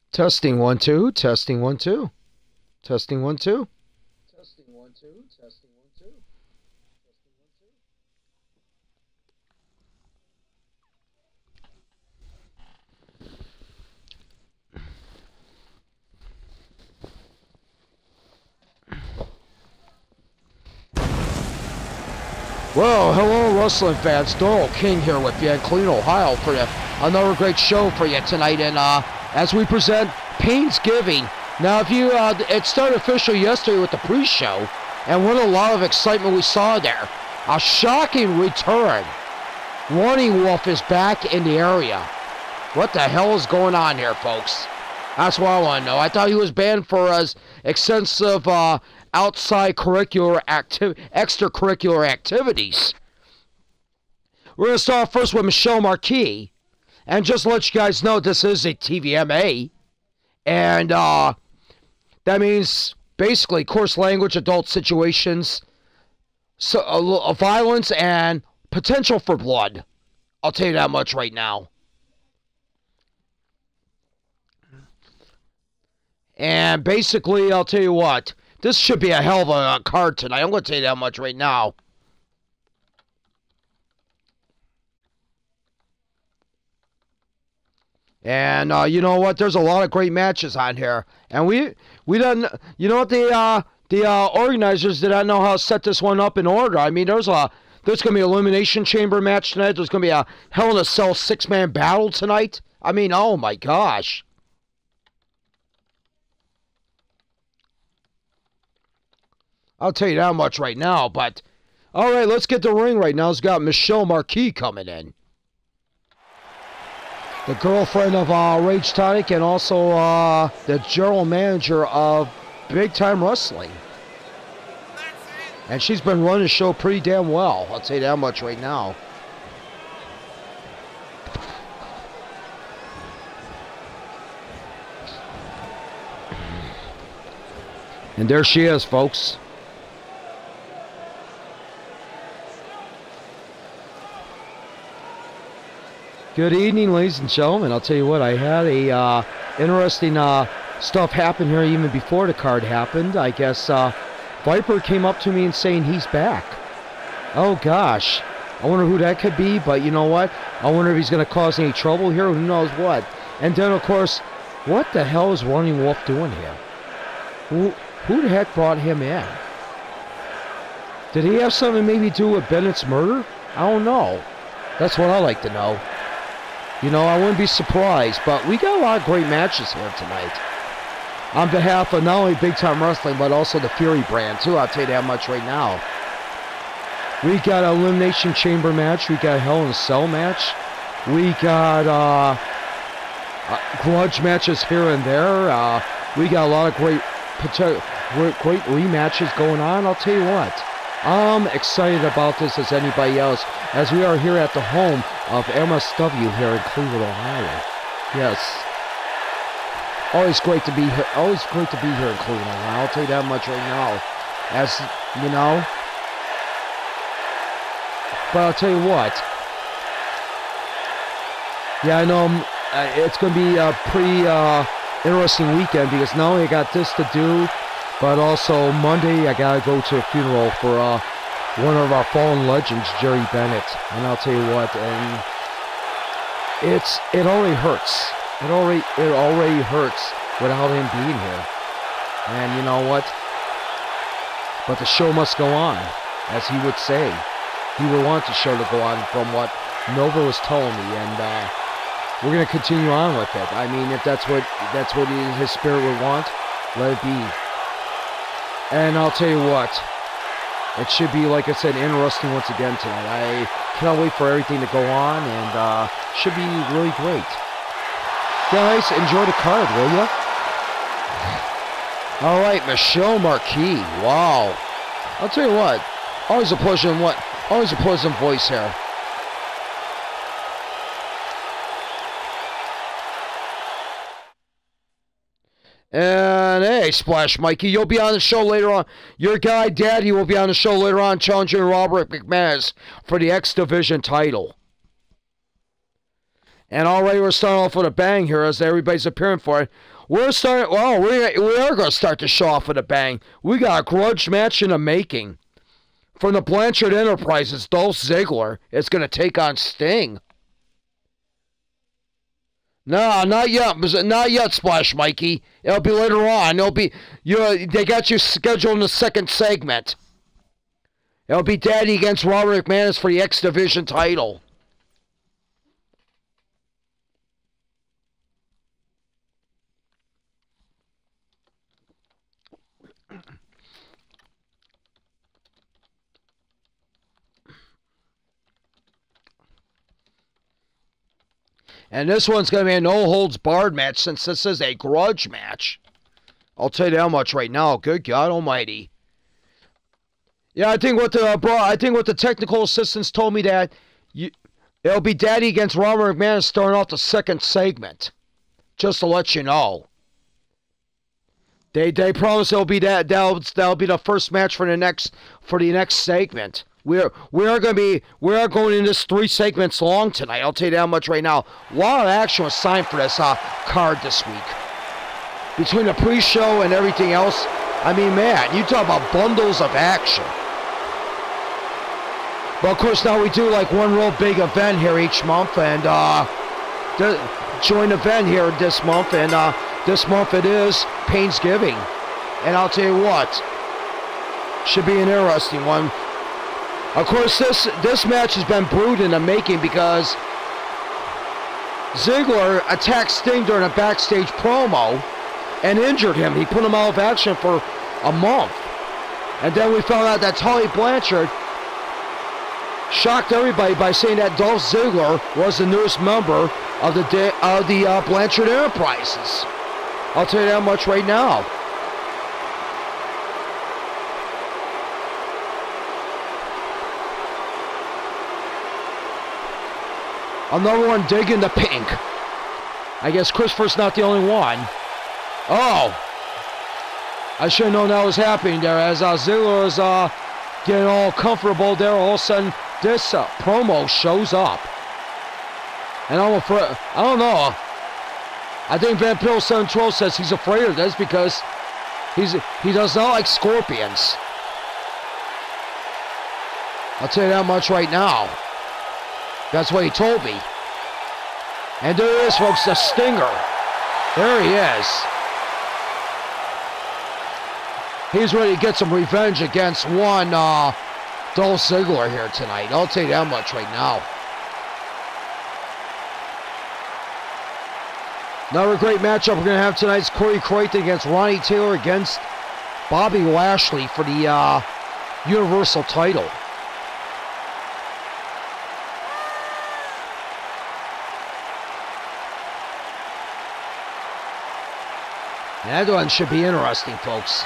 Testing 1 2, testing 1 2, testing 1 2. Testing 1 2, testing 1 2. Well, hello, wrestling fans. Doral King here with you in Cleveland, Ohio for another great show for you tonight. And as we present Painsgiving. Now, if you, it started official yesterday with the pre-show, and what a lot of excitement we saw there. A shocking return. Running Wolf is back in the area. What the hell is going on here, folks? That's what I want to know. I thought he was banned for his extensive outside extracurricular activities. We're going to start first with Michelle Marquis. And just to let you guys know, this is a TVMA. And that means basically coarse language, adult situations, violence, and potential for blood. I'll tell you that much right now. And basically, I'll tell you what. This should be a hell of a card tonight. I'm going to tell you that much right now. And you know what? There's a lot of great matches on here. And we don't, you know what, the organizers did not know how to set this one up in order. I mean, there's going to be an Elimination Chamber match tonight. There's going to be a Hell in a Cell 6-man battle tonight. I mean, oh my gosh. I'll tell you that much right now, but all right, let's get the ring right now. It's got Michelle Marquis coming in. The girlfriend of Rage Tonic and also the general manager of Big Time Wrestling. And she's been running the show pretty damn well. I'll tell you that much right now. And there she is, folks. Good evening, ladies and gentlemen. I'll tell you what, I had a interesting stuff happen here even before the card happened. I guess Viper came up to me and saying he's back. Oh gosh, I wonder who that could be, but you know what? I wonder if he's going to cause any trouble here, who knows what. And then of course, what the hell is Running Wolf doing here? Who the heck brought him in? Did he have something maybe do with Bennett's murder? I don't know. That's what I like to know. You know, I wouldn't be surprised, but we got a lot of great matches here tonight. On behalf of not only Big Time Wrestling, but also the Fury brand, too. I'll tell you that much right now. We got an Elimination Chamber match. We got a Hell in a Cell match. We got grudge matches here and there. We got a lot of great rematches going on. I'll tell you what. I'm excited about this as anybody else, as we are here at the home of MSW here in Cleveland, Ohio. Yes. Always great to be here. Always great to be here in Cleveland, Ohio. I'll tell you that much right now. As you know. But I'll tell you what. Yeah, I know it's going to be a pretty interesting weekend because not only I got this to do, but also Monday, I gotta go to a funeral for one of our fallen legends, Jerry Bennett. And I'll tell you what, and it already hurts. It already hurts without him being here. And you know what? But the show must go on, as he would say. He would want the show to go on from what Nova was telling me, and we're gonna continue on with it. I mean, if that's what his spirit would want, let it be. And I'll tell you what, it should be, like I said, interesting once again tonight. I cannot wait for everything to go on, and should be really great. Guys, enjoy the card, will ya? All right, Michelle Marquis. Wow. I'll tell you what, always a pleasant voice here. And hey, Splash Mikey, you'll be on the show later on. Your guy, Daddy, will be on the show later on, challenging Robert McManus for the X Division title. And already we're starting off with a bang here as everybody's appearing for it. We're starting. Well, we are going to start the show off with a bang. We got a grudge match in the making. From the Blanchard Enterprises, Dolph Ziggler is going to take on Sting. No, not yet. Not yet, Splash Mikey. It'll be later on. They got you scheduled in the second segment. It'll be Daddy against Robert McManus for the X Division title. And this one's going to be a no-holds-barred match since this is a grudge match. I'll tell you that much right now. Good God Almighty. Yeah, I think what the technical assistants told me that it'll be Daddy against Robert McManus starting off the second segment. Just to let you know. They promise it'll be that'll be the first match for the next segment. We are going in this 3 segments long tonight. I'll tell you that much right now. A lot of action was signed for this card this week. Between the pre-show and everything else, I mean, man, you talk about bundles of action. But of course, now we do like one real big event here each month, and joint event here this month, and this month it is Painsgiving, and I'll tell you what, should be an interesting one. Of course, this match has been brewed in the making because Ziggler attacked Sting during a backstage promo and injured him. He put him out of action for a month. And then we found out that Tully Blanchard shocked everybody by saying that Dolph Ziggler was the newest member of the Blanchard Enterprises. I'll tell you that much right now. Another one digging the pink. I guess Christopher's not the only one. Oh! I should have known that was happening there as Ziggler is getting all comfortable there. All of a sudden, this promo shows up. And I don't know. I think Van Pill 712 says he's afraid of this because he does not like scorpions. I'll tell you that much right now. That's what he told me. And there he is, folks, the Stinger. There he is. He's ready to get some revenge against one Dolph Ziggler here tonight. I'll tell you that much right now. Another great matchup we're going to have tonight is Corey Creighton against Ronnie Taylor against Bobby Lashley for the Universal title. That one should be interesting, folks.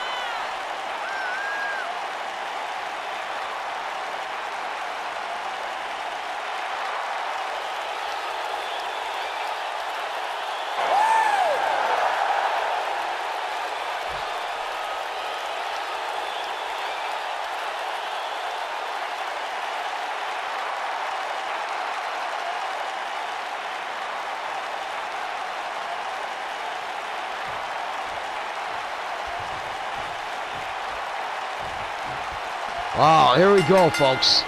Wow, here we go, folks.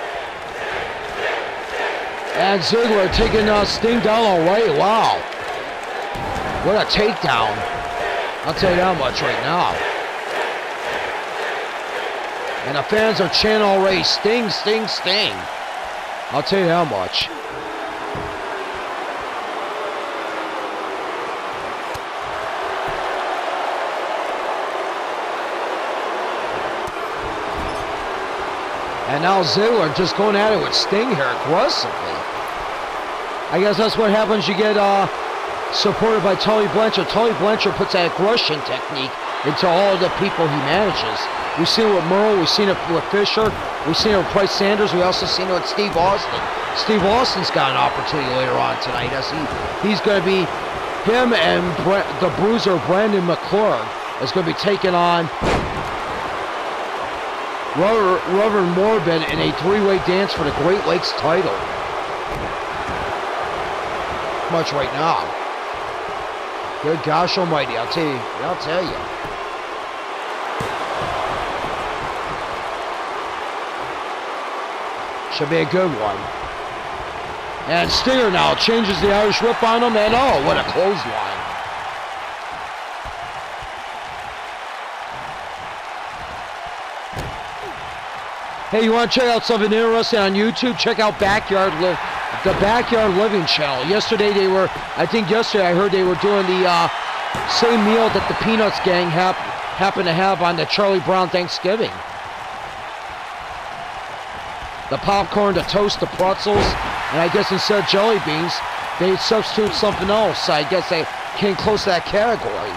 And Ziggler taking Sting down all right. Wow. What a takedown. I'll tell you that much right now. And the fans are chanting already, Sting, Sting, Sting. I'll tell you that much. And now Ziggler just going at it with Sting here aggressively. I guess that's what happens. You get supported by Tully Blanchard. Tully Blanchard puts that aggression technique into all the people he manages. We've seen it with Merle. We've seen it with Fisher. We've seen it with Price Sanders. We also seen it with Steve Austin. Steve Austin's got an opportunity later on tonight as he's going to be, him and the bruiser Brandon McClure is going to be taking on Reverend Morbid in a three-way dance for the Great Lakes title. Much right now. Good gosh almighty, I'll tell you. I'll tell you. Should be a good one. And Stinger now changes the Irish whip on him, and oh, what a clothesline. Hey, you want to check out something interesting on YouTube? Check out the Backyard Living channel. Yesterday I heard they were doing the same meal that the Peanuts gang happened to have on the Charlie Brown Thanksgiving. The popcorn, the toast, the pretzels, and I guess instead of jelly beans, they substitute something else. I guess they came close to that category.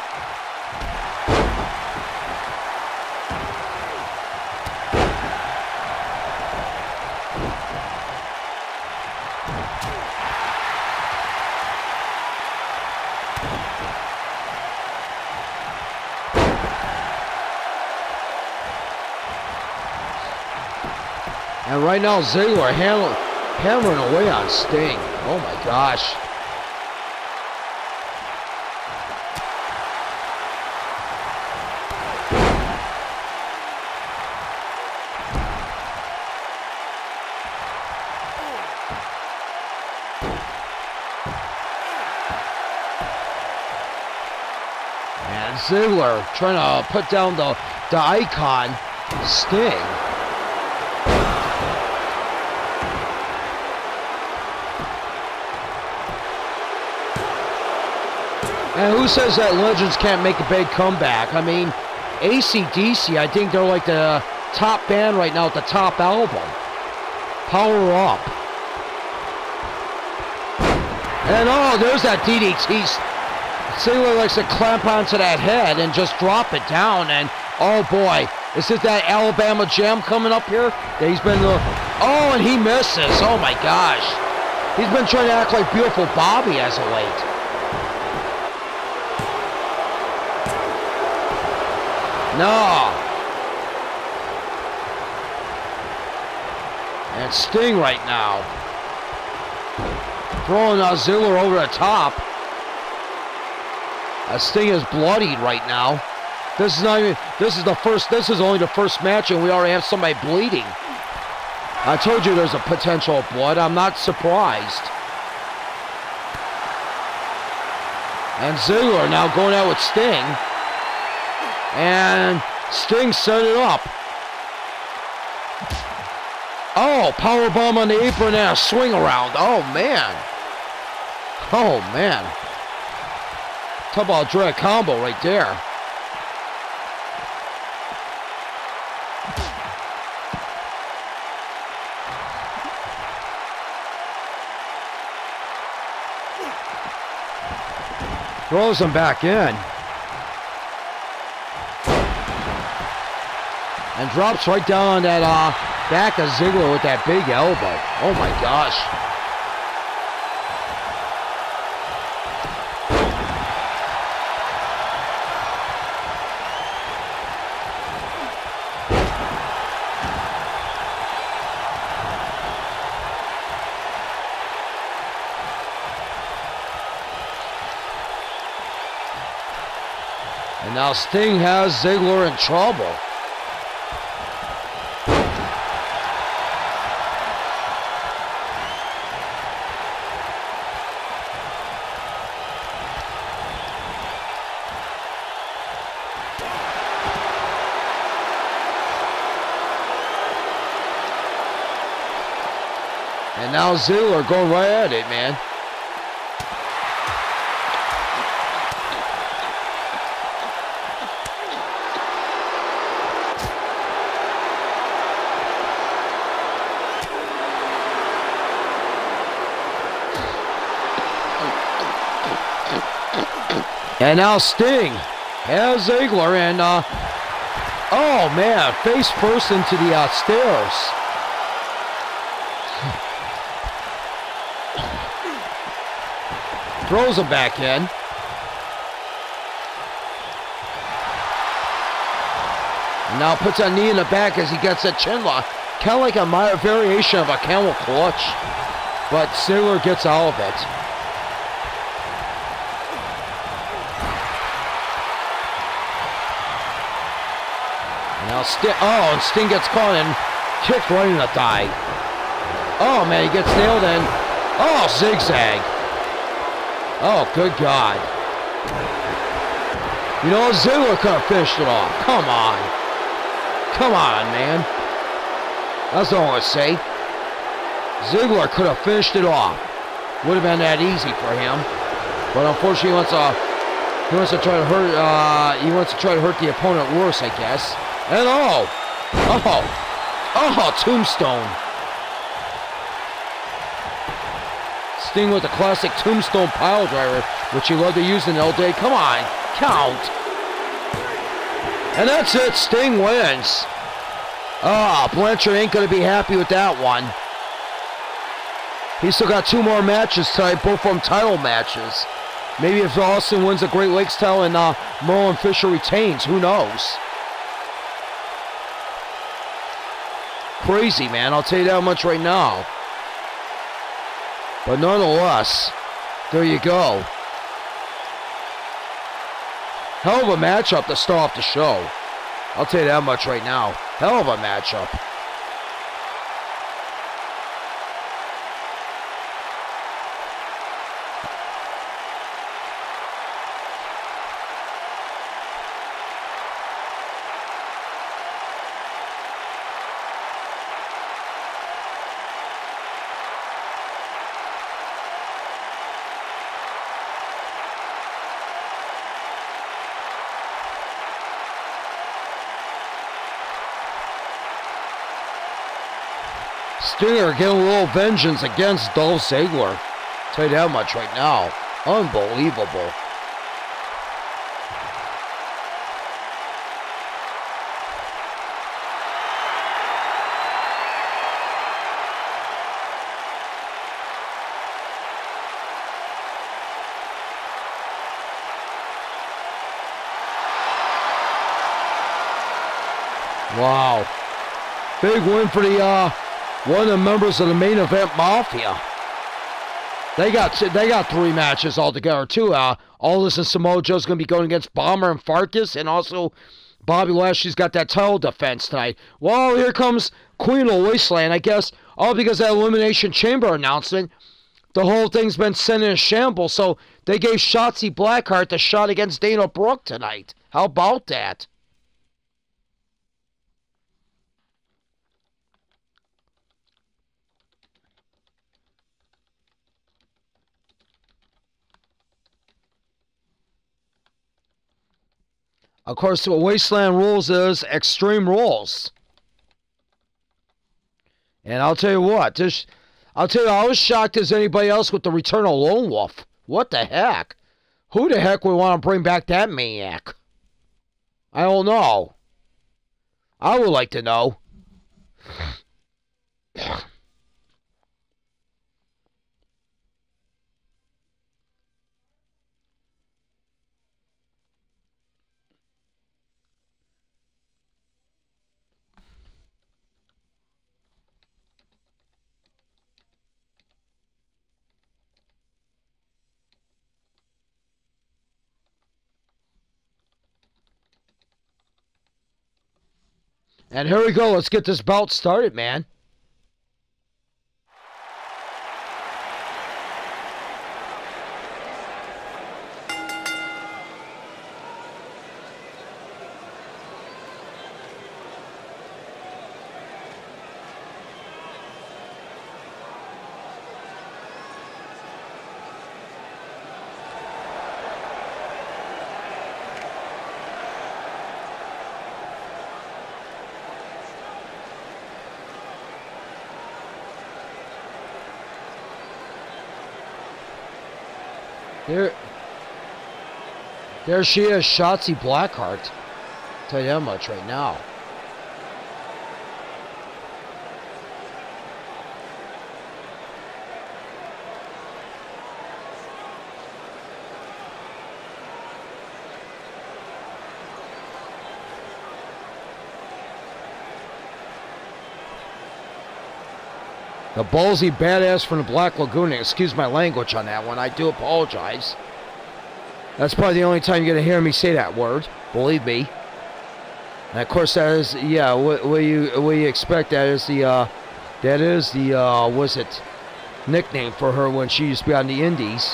And right now, Ziggler hammering away on Sting. Oh my gosh. And Ziggler trying to put down the icon, Sting. And who says that legends can't make a big comeback? I mean, AC/DC, I think they're like the top band right now at the top album. Power Up. And oh, there's that DDT. Ziggler likes to clamp onto that head and just drop it down. And oh boy, is it that Alabama Jam coming up here? That he's been, oh, and he misses. Oh my gosh. He's been trying to act like Beautiful Bobby as of late. No. And Sting right now. Throwing Ziggler over the top. Sting is bloodied right now. This is only the first match and we already have somebody bleeding. I told you there's a potential of blood. I'm not surprised. And Ziggler now going out with Sting. And Sting set it up. Oh, powerbomb on the apron and a swing around. Oh, man. Oh, man. Talk about a dread combo right there. Throws him back in. And drops right down on that back of Ziggler with that big elbow. Oh my gosh. And now Sting has Ziggler in trouble. And now Ziggler going right at it, man. And now Sting has Ziggler and, oh man, face first into the stairs. Throws him back in. And now puts a knee in the back as he gets a chin lock. Kind of like a variation of a camel clutch. But Ziggler gets out of it. And now Sting, and Sting gets caught and kicked right in the thigh. Oh, man, he gets nailed in. Oh, zigzag. Oh, good God. You know, Ziggler could have finished it off. Come on. Come on, man. That's all I want to say. Ziggler could have finished it off. Would have been that easy for him. But unfortunately, he wants to try to hurt the opponent worse, I guess. And tombstone. Sting with the classic tombstone pile driver, which he loved to use in all day. Come on, count. And that's it, Sting wins. Blanchard ain't going to be happy with that one. He's still got 2 more matches tonight, both of them title matches. Maybe if Austin wins the Great Lakes title and Merlin Fisher retains, who knows? Crazy, man, I'll tell you that much right now. But nonetheless, there you go. Hell of a matchup to start off the show. I'll tell you that much right now. Hell of a matchup. Stinger getting a little vengeance against Dolph Ziggler. Tell you that much right now. Unbelievable. Wow. Big win for the one of the members of the Main Event Mafia. They got 3 matches altogether too. Aldis and Samoa Joe's going to be going against Bomber and Farkas, and also Bobby Lashley's got that title defense tonight. Well, here comes Queen of Wasteland. I guess all because of that Elimination Chamber announcement, the whole thing's been sent in a shambles. So they gave Shotzi Blackheart the shot against Dana Brooke tonight. How about that? Of course, what Wasteland Rules is Extreme Rules. And I'll tell you what, I was shocked as anybody else with the return of Lone Wolf. What the heck? Who the heck would want to bring back that maniac? I don't know. I would like to know. And here we go. Let's get this bout started, man. There she is, Shotzi Blackheart. Tell you that much right now. The ballsy badass from the Black Lagoon. Excuse my language on that one. I do apologize. That's probably the only time you're going to hear me say that word. Believe me. And of course, that is, yeah, what you expect. That is the was it nickname for her when she used to be on the Indies.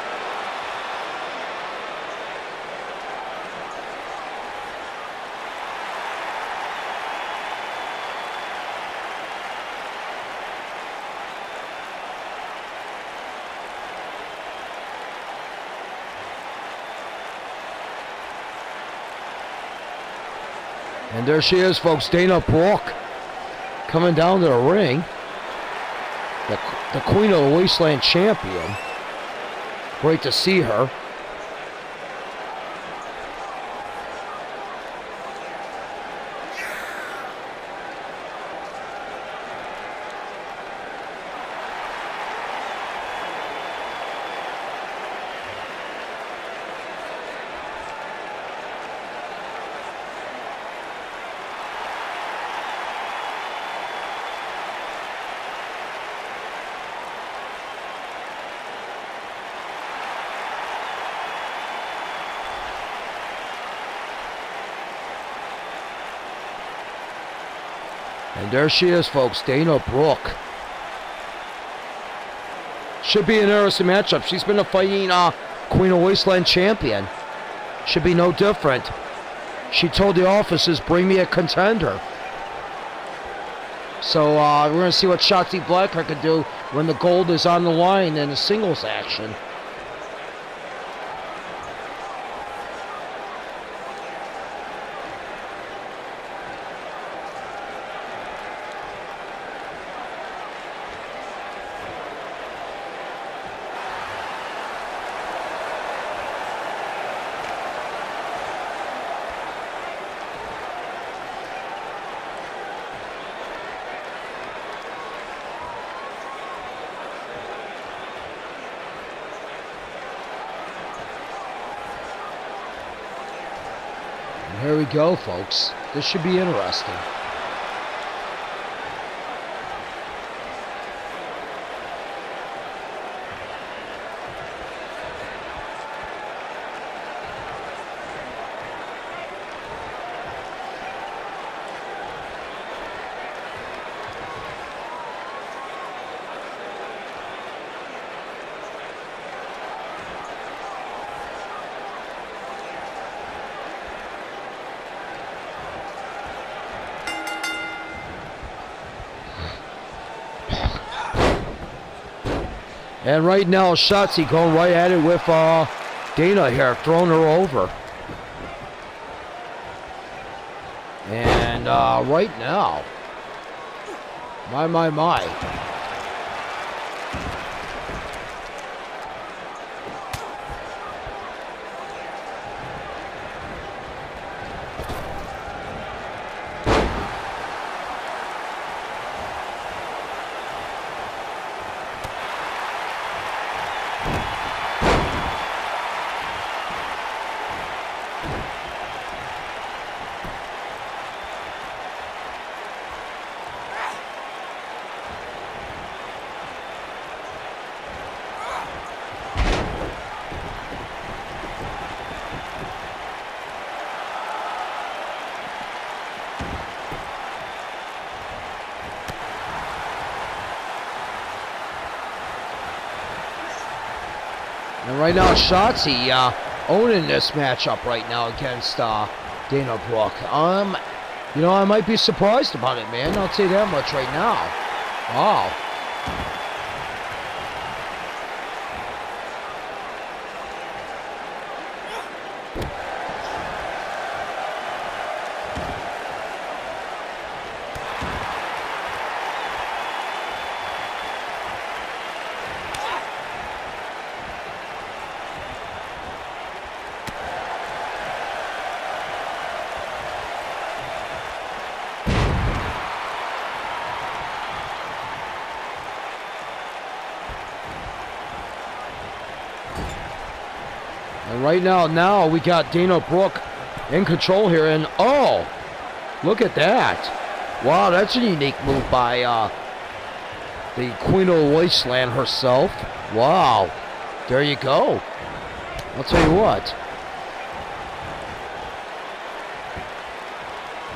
And there she is, folks, Dana Brooke coming down to the ring. The Queen of the Wasteland champion. Great to see her. And there she is, folks, Dana Brooke. Should be an interesting matchup. She's been a fighting Queen of Wasteland champion. Should be no different. She told the offices, bring me a contender. So we're going to see what Shotzi Blackheart can do when the gold is on the line in a singles action. Here we go, folks. This should be interesting. And right now, Shotzi going right at it with Dana here, throwing her over. And right now, my. And right now, Shotzi owning this matchup right now against Dana Brooke. You know, I might be surprised about it, man. I'll say that much right now. Wow. And right now we got Dana Brooke in control here, and oh, look at that. Wow, that's a unique move by the Queen of the Wasteland herself. Wow, there you go. I'll tell you what.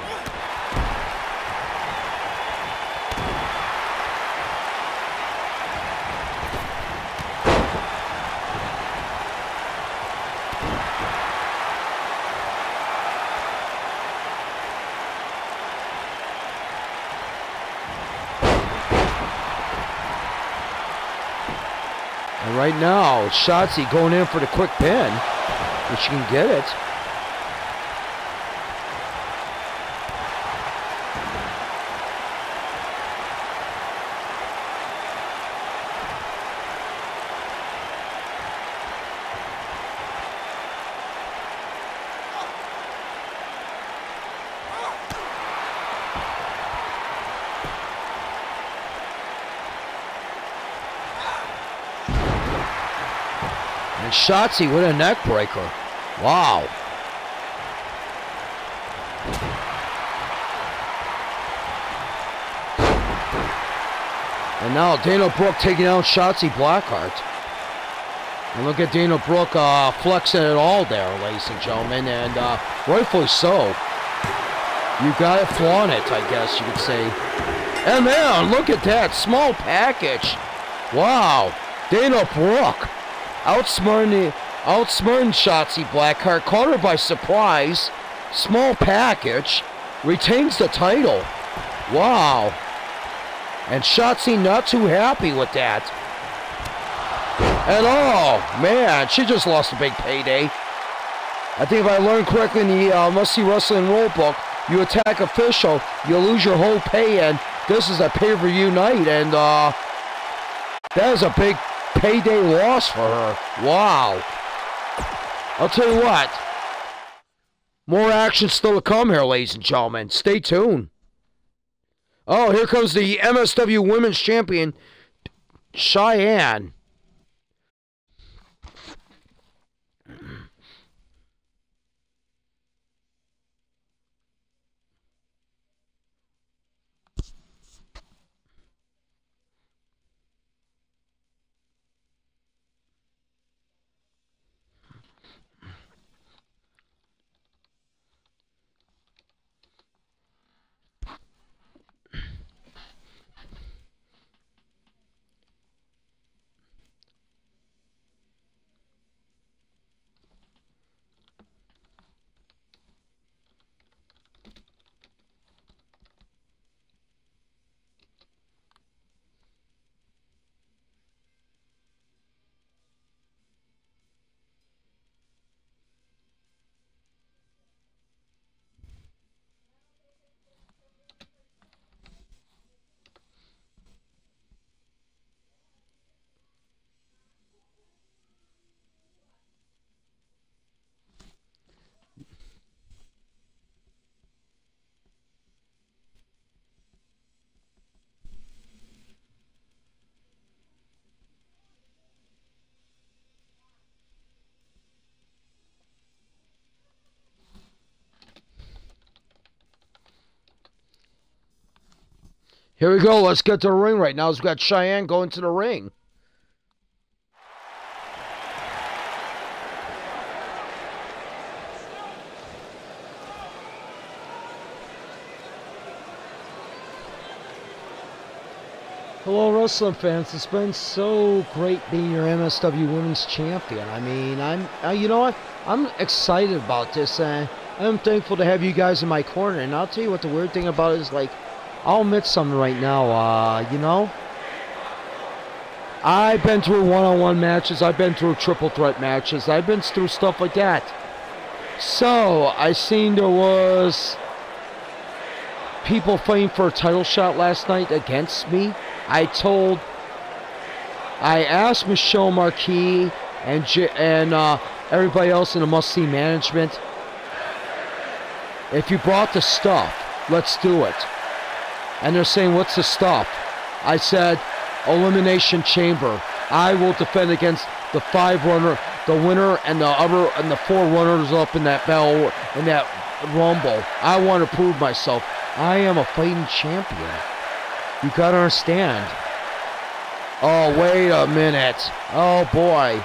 And right now, it's Shotzi going in for the quick pin. If she can get it. And Shotzi with a neck breaker. Wow. And now Dana Brooke taking out Shotzi Blackheart. And look at Dana Brooke flexing it all there, ladies and gentlemen. And rightfully so. You gotta flaunt it, I guess you could say. And man, look at that. Small package. Wow. Dana Brooke. Outsmarting Shotzi Blackheart, caught her by surprise. Small package, retains the title. Wow. And Shotzi not too happy with that. And oh, man, she just lost a big payday. I think if I learned correctly in the Must See Wrestling rulebook, you attack official, you lose your whole pay, and this is a pay-per-view night, and that is a big payday loss for her. Wow. I'll tell you what. More action still to come here, ladies and gentlemen. Stay tuned. Oh, here comes the MSW Women's Champion, Cheyenne. Here we go. Let's get to the ring right now. We've got Cheyenne going to the ring. Hello, wrestling fans. It's been so great being your MSW Women's Champion. I mean, you know what? I'm excited about this. I'm thankful to have you guys in my corner. And I'll tell you what the weird thing about it is, like, I'll admit something right now, you know, I've been through one-on-one matches, I've been through triple threat matches, I've been through stuff like that. So, I seen there was people fighting for a title shot last night against me. I asked Michelle Marquis and everybody else in the Must See management, if you brought the stuff, let's do it. And they're saying, what's the stuff? I said, Elimination Chamber. I will defend against the the winner and the four runners up in that Rumble. I want to prove myself. I am a fighting champion. You gotta understand. Oh, wait a minute. Oh, boy.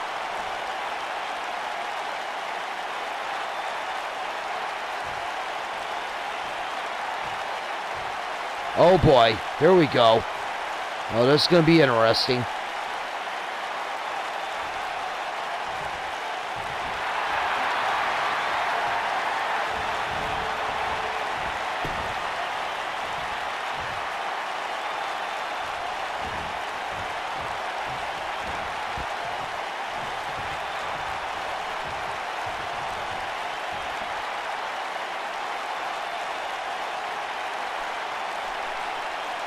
Oh boy, here we go. Oh, this is going to be interesting.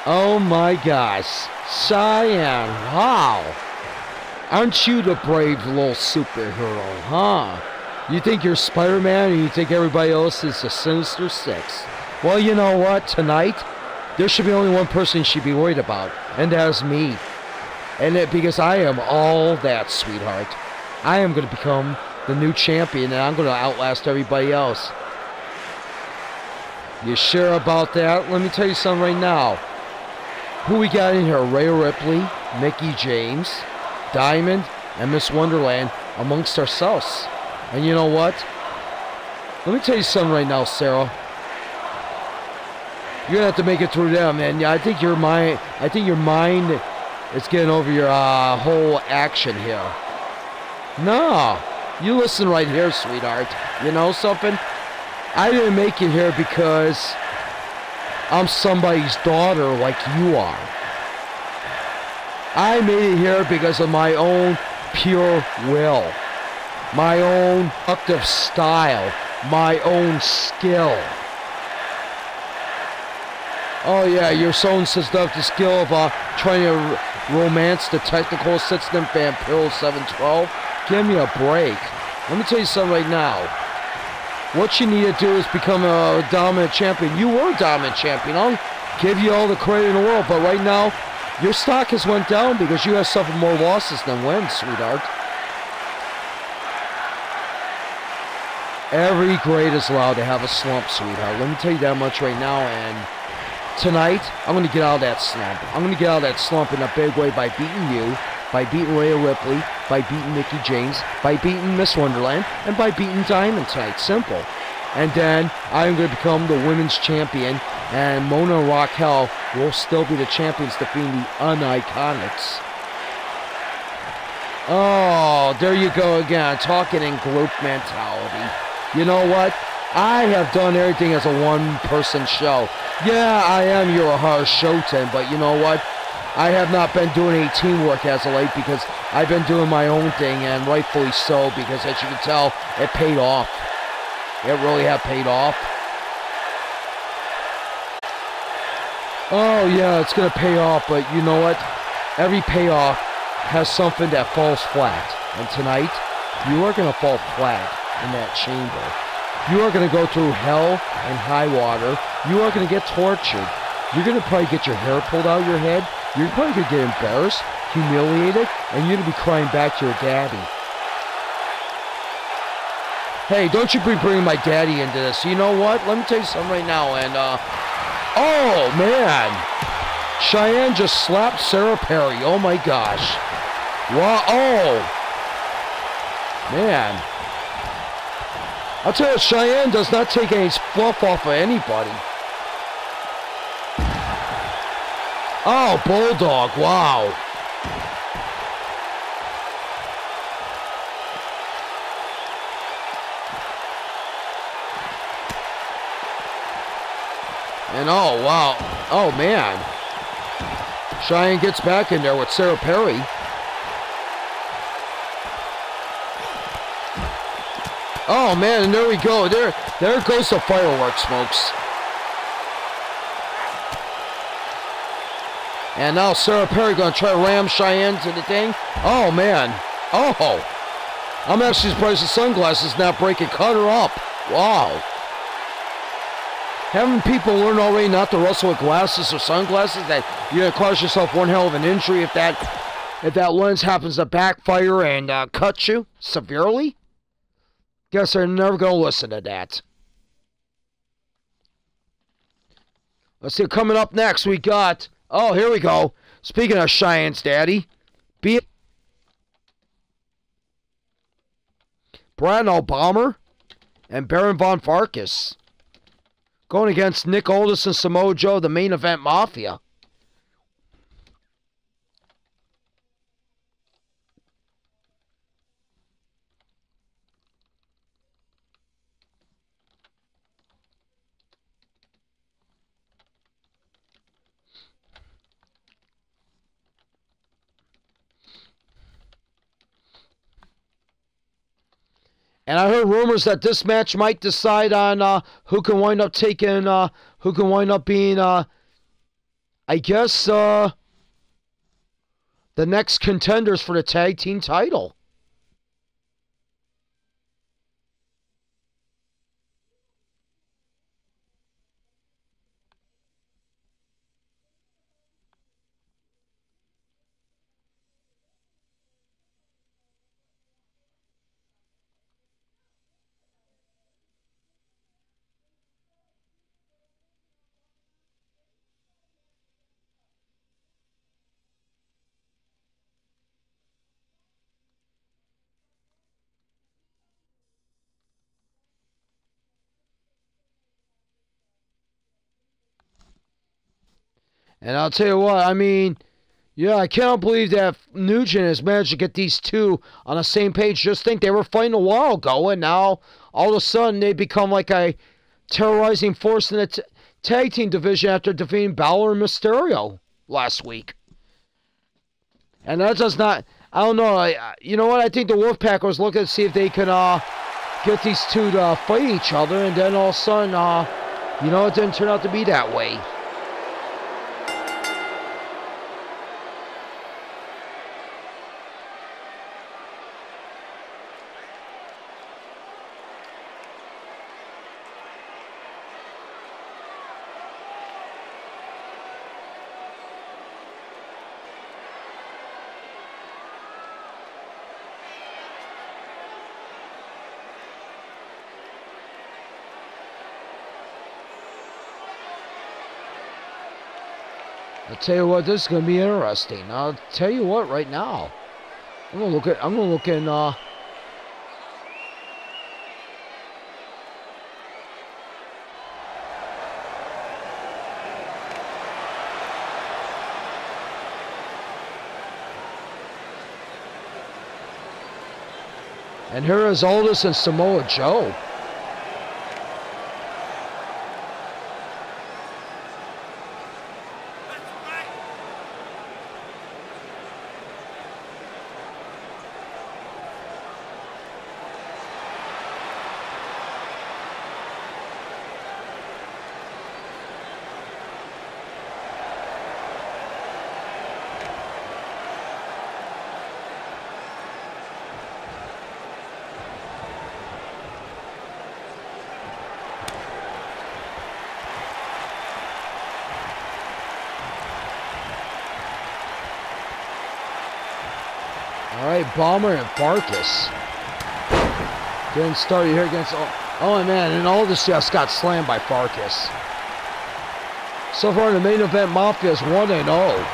Oh my gosh. Cheyenne, wow. Aren't you the brave little superhero, huh? You think you're Spider-Man and you think everybody else is the Sinister Six. Well, you know what? Tonight, there should be only one person you should be worried about, and that's me. Because I am all that, sweetheart. I am going to become the new champion, and I'm going to outlast everybody else. You sure about that? Let me tell you something right now. Who we got in here? Rhea Ripley, Mickie James, Diamond, and Miss Wonderland amongst ourselves. And you know what? Let me tell you something right now, Sarah. You're gonna have to make it through them, and I think your mind is getting over your whole action here. No, you listen right here, sweetheart. You know something? I didn't make it here because I'm somebody's daughter like you are. I made it here because of my own pure will, my own productive style, my own skill. Oh yeah, your son says stuff the skill of trying to romance the technical assistant Vampiro 712. Give me a break. Let me tell you something right now. What you need to do is become a dominant champion. You were a dominant champion. I'll give you all the credit in the world, but right now, your stock has went down because you have suffered more losses than wins, sweetheart. Every grade is allowed to have a slump, sweetheart. Let me tell you that much right now, and tonight, I'm going to get out of that slump. I'm going to get out of that slump in a big way by beating you, by beating Rhea Ripley, by beating Mickie James, by beating Miss Wonderland, and by beating Diamond tonight. Simple. And then I'm going to become the women's champion, and Mona and Raquel will still be the champions defeating the Uniconics. Oh, there you go again, talking in group mentality. You know what? I have done everything as a one-person show. Yeah, I am your harsh Shoten, but you know what? I have not been doing any teamwork as of late because I've been doing my own thing, and rightfully so, because as you can tell, it paid off. It really have paid off. Oh yeah, it's gonna pay off, but you know what? Every payoff has something that falls flat. And tonight, you are gonna fall flat in that chamber. You are going to go through hell and high water. You are going to get tortured. You're going to probably get your hair pulled out of your head. You're probably going to get embarrassed, humiliated, and you're going to be crying back to your daddy. Hey, don't you be bringing my daddy into this. You know what? Let me tell you something right now. And, oh, man. Cheyenne just slapped Sarah Perry. Oh, my gosh. Wow. Oh. Man. I'll tell you, Cheyenne does not take any fluff off of anybody. Oh, Bulldog, wow. And oh, wow. Oh, man. Cheyenne gets back in there with Sarah Perry. Oh, man, and there we go. There goes the fireworks, folks. And now Sarah Perry going to try to ram Cheyenne to the thing. Oh, man. Oh. I'm actually surprised the sunglasses not breaking. Cut her up. Wow. Haven't people learned already not to wrestle with glasses or sunglasses? That you're going to cause yourself one hell of an injury if that lens happens to backfire and cut you severely? Guess they're never going to listen to that. Let's see, coming up next, we got... Oh, here we go. Speaking of Cheyenne's daddy, Brian Obama and Baron Von Farkas going against Nick Aldis and Samoa Joe, the main event Mafia. And I heard rumors that this match might decide on who can wind up taking, who can wind up being I guess the next contenders for the tag team title. And I'll tell you what, I mean, yeah, I cannot believe that Nugent has managed to get these two on the same page. Just think they were fighting a while ago, and now all of a sudden they become like a terrorizing force in the tag team division after defeating Balor and Mysterio last week. And that does not, I don't know, you know what, I think the Wolfpack was looking to see if they could get these two to fight each other, and then all of a sudden, you know, it didn't turn out to be that way. I'll tell you what, this is gonna be interesting. I'll tell you what, right now, I'm gonna look in. And here is Aldis and Samoa Joe. All right, Bomber and Farkas getting started here against. Oh man, and Aldis just got slammed by Farkas. So far in the main event, Mafia is 1-0.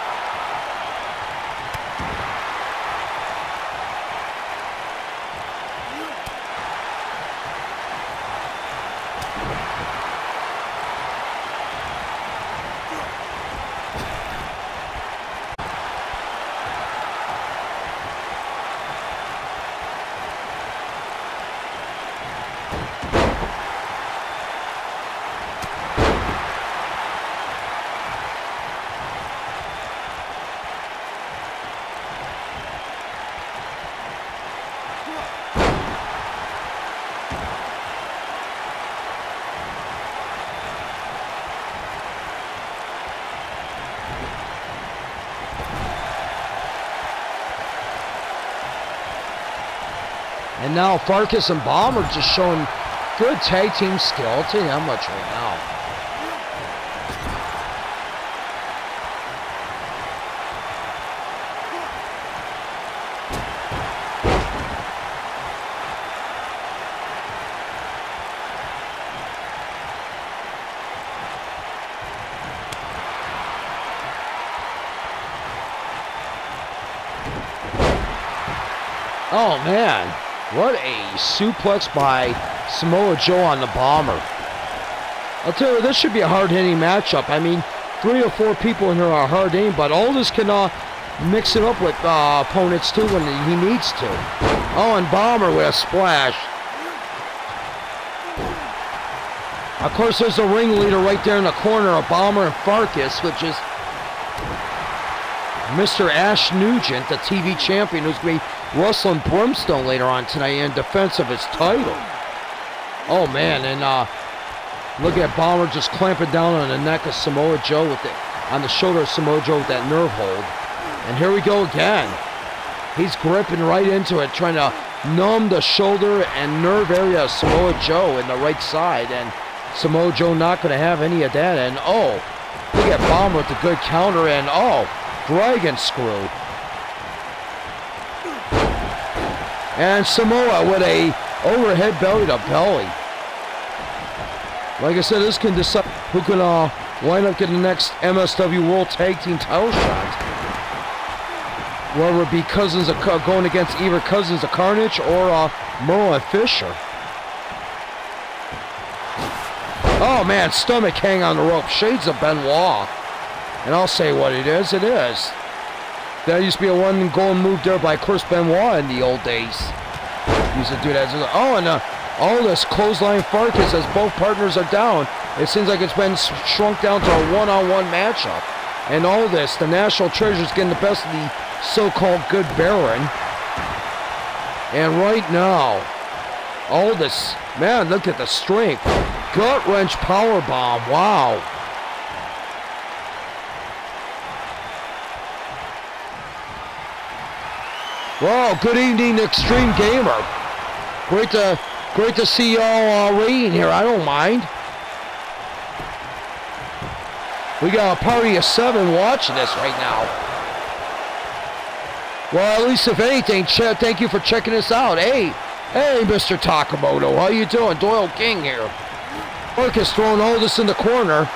And now Farkas and Bomber just showing good tag team skill. I'll tell you how much right now. Oh man. What a suplex by Samoa Joe on the Bomber. I'll tell you, this should be a hard-hitting matchup. I mean, 3 or 4 people in here are hard-hitting, but Aldis can mix it up with opponents too when he needs to. Oh, and Bomber with a splash. Of course, there's a ringleader right there in the corner of Bomber and Farkas, which is Mr. Ash Nugent, the TV champion, who's going to be wrestling Brimstone later on tonight in defense of his title. Oh man, and look at Bomber just clamping down on the neck of Samoa Joe with it. on the shoulder of Samoa Joe with that nerve hold. And here we go again. He's gripping right into it, trying to numb the shoulder and nerve area of Samoa Joe in the right side. And Samoa Joe not going to have any of that. And oh, look at Bomber with a good counter. And oh, dragon screw. And Samoa with a overhead belly to belly. Like I said, this can decide who can wind up getting the next MSW World Tag Team title shot. Whether it be Cousins going against either Cousins of Carnage or Merlin Fisher. Oh man, stomach hang on the rope. Shades of Benoit. And I'll say what it is. It is. That used to be a one-going move there by Chris Benoit in the old days. Used to do that. Oh, and all this clothesline Farkas as both partners are down. It seems like it's been shrunk down to a one-on-one matchup. And all this, the National Treasure's getting the best of the so-called Good Baron. And right now, all this, man, look at the strength. Gut-wrench powerbomb, wow. Well, good evening, Extreme Gamer. Great to see y'all raiding here. I don't mind. We got a party of 7 watching this right now. Well, at least if anything, thank you for checking us out. Hey, Mr. Takamoto, how you doing? Doyle King here. Marcus throwing Aldis in the corner.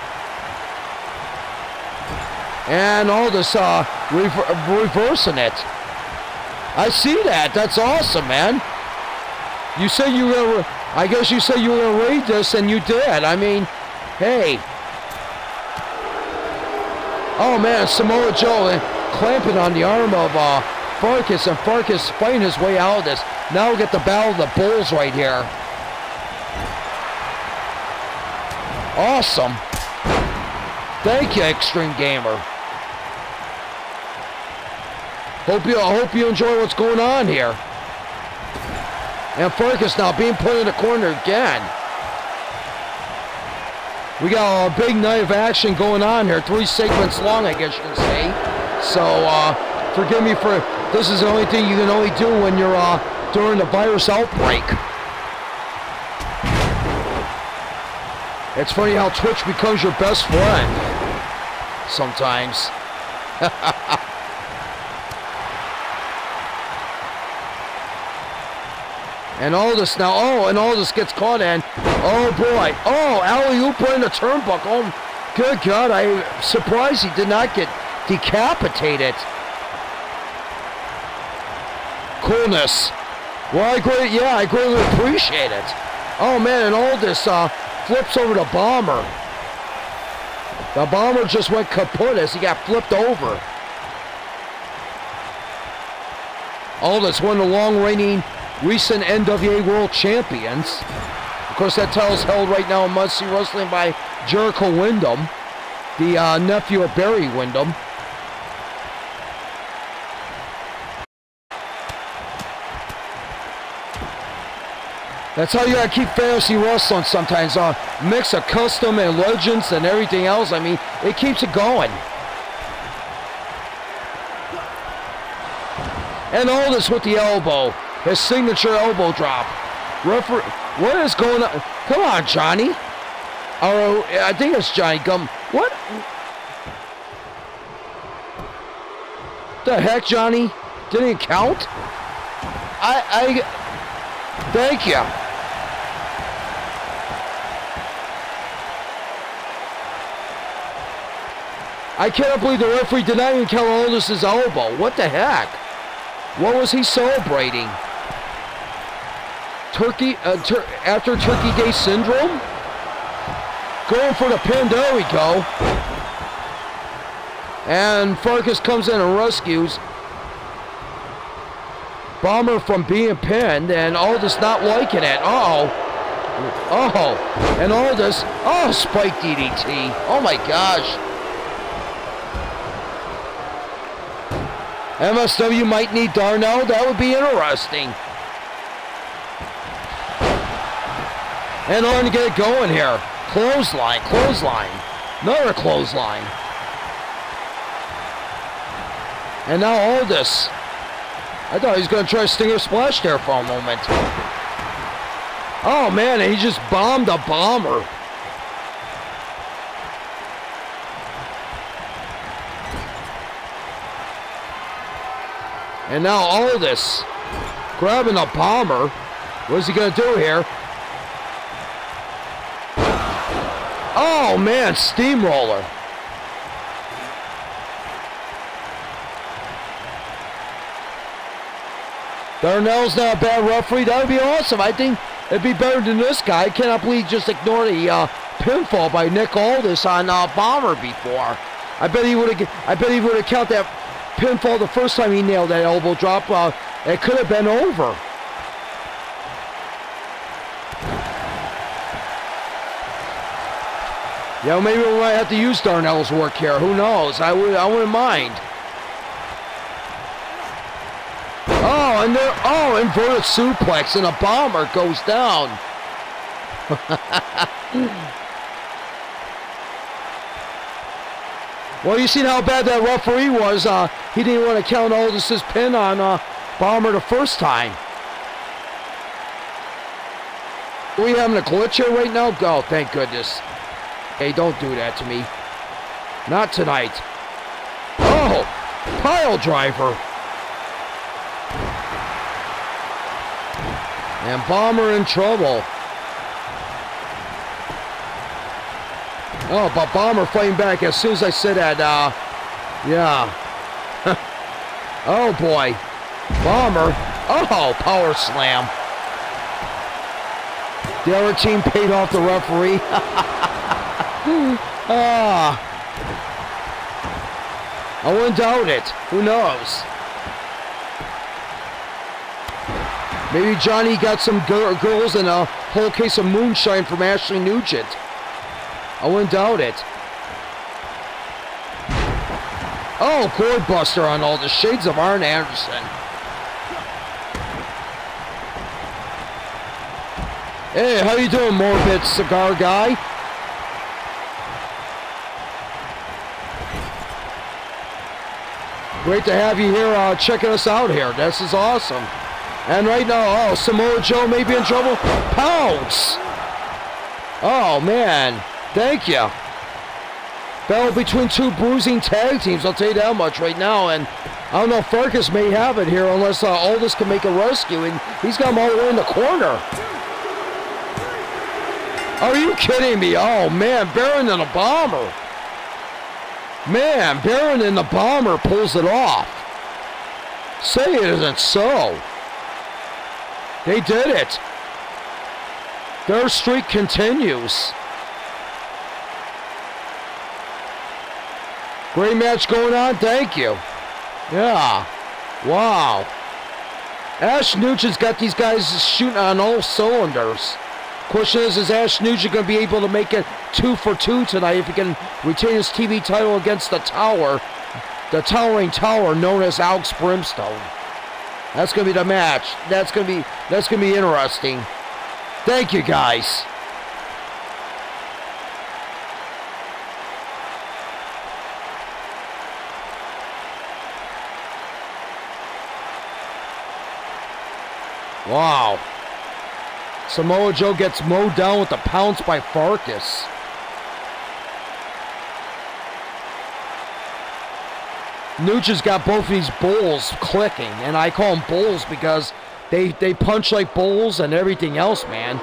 And Aldis reversing it. I see that. That's awesome, man. You said you were gonna, I guess you said you were gonna raid this, and you did. I mean, hey. Oh man, Samoa Joe clamping on the arm of Farkas, and Farkas fighting his way out of this. Now we get the Battle of the Bulls right here. Awesome. Thank you, Extreme Gamer. Hope you enjoy what's going on here. And Farkas now being put in the corner again. We got a big night of action going on here. 3 segments long, I guess you can say. So, forgive me for, this is the only thing you can only do when you're during the virus outbreak. It's funny how Twitch becomes your best friend. Sometimes. And Aldis now, oh, and Aldis gets caught in. Oh boy, oh, alley-oop in the turnbuckle. Oh, good God, I'm surprised he did not get decapitated. Coolness. Well, I greatly appreciate it. Oh man, and Aldis flips over the Bomber. The Bomber just went kaput as he got flipped over. Aldis, one of the long-reigning recent NWA World Champions. Of course, that title's held right now in Must See Wrestling by Jericho Windham, the nephew of Barry Windham. That's how you gotta keep fantasy wrestling sometimes. Mix of custom and legends and everything else. I mean, it keeps it going. And Aldis with the elbow. His signature elbow drop. Referee, what is going on? Come on, Johnny. Or I think it's Johnny Gum. What? The heck, Johnny? Didn't it count? Thank you. I cannot believe the referee did not even count Aldis' elbow. What the heck? What was he celebrating? After Turkey Day Syndrome? Going for the pin, there we go. And Farkas comes in and rescues Bomber from being pinned, and Aldis not liking it. Uh-oh. Oh, and Aldis, oh, spike DDT. Oh my gosh. MSW might need Darnell, that would be interesting. And on to get it going here. Clothesline, clothesline. Another clothesline. And now Aldis. I thought he was going to try a Stinger Splash there for a moment. Oh, man, and he just bombed a bomber. And now Aldis grabbing a bomber. What's he going to do here? Oh, man, steamroller. Darnell's not a bad referee. That would be awesome. I think it'd be better than this guy. I cannot believe he just ignored a pinfall by Nick Aldis on Bomber before. I bet he would have counted that pinfall the first time he nailed that elbow drop. It could have been over. Yeah, maybe we might have to use Darnell's work here. Who knows? I wouldn't mind. Oh, and there, inverted suplex, and a bomber goes down. Well, you seen how bad that referee was. He didn't want to count Aldis's pin on Bomber the first time. Are we having a glitch here right now? Go, thank goodness. Hey, don't do that to me. Not tonight. Oh, pile driver. And Bomber in trouble. Oh, but Bomber fighting back as soon as I said that. Yeah. Oh, boy. Bomber. Oh, power slam. The other team paid off the referee. I wouldn't doubt it. Who knows? Maybe Johnny got some girls and a whole case of moonshine from Ashley Nugent. I wouldn't doubt it. Oh, Gourd Buster on all the shades of Arn Anderson. Hey, how you doing, Morbid Cigar Guy? Great to have you here checking us out here. This is awesome. And right now, oh, Samoa Joe may be in trouble. Pounce! Oh, man. Thank you. Battle between two bruising tag teams, I'll tell you that much right now. And I don't know if Farkas may have it here unless Aldis can make a rescue. And he's got him all the way in the corner. Are you kidding me? Oh, man. Baron and a bomber. Man, Baron and the bomber pulls it off. Say it isn't so. They did it. Their streak continues. Great match going on. Thank you. Yeah. Wow. Ash Nugent's got these guys shooting on all cylinders. Question is Ash Nugent going to be able to make it 2 for 2 tonight if he can retain his TV title against the Tower, the Towering Tower known as Alex Brimstone? That's going to be the match. That's going to be interesting. Thank you, guys. Wow. Samoa Joe gets mowed down with the pounce by Farkas. Nugent's got both of these bulls clicking, and I call them bulls because they punch like bulls and everything else, man.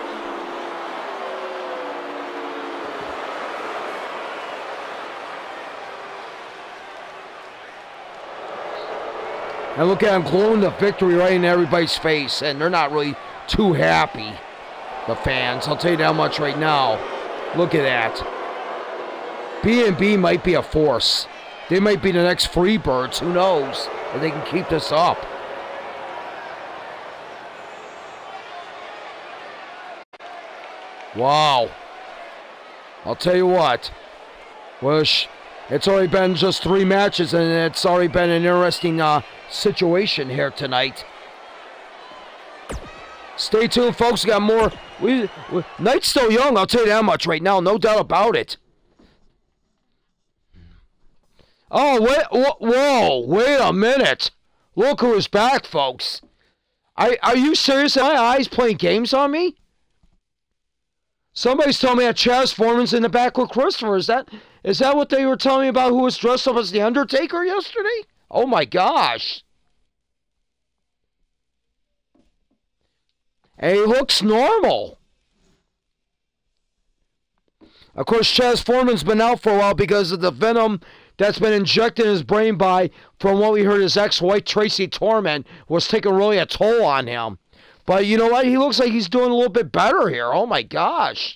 And look at him glowing the victory right in everybody's face, and they're not really too happy, the fans. I'll tell you that much right now. Look at that. B&B might be a force. They might be the next Freebirds. Who knows if they can keep this up. Wow. I'll tell you what. Wish it's already been just 3 matches, and it's already been an interesting situation here tonight. Stay tuned, folks. We got more. Night's still young, I'll tell you that much right now. No doubt about it. Oh, whoa, wait a minute. Look who's back, folks. Are you serious? Are my eyes playing games on me? Somebody's telling me that Chaz Foreman's in the back with Christopher. Is that what they were telling me about who was dressed up as The Undertaker yesterday? Oh, my gosh. And he looks normal. Of course, Chaz Foreman's been out for a while because of the venom that's been injected in his brain from what we heard, his ex-wife, Tracy Torment, was taking really a toll on him. But you know what? He looks like he's doing a little bit better here. Oh, my gosh.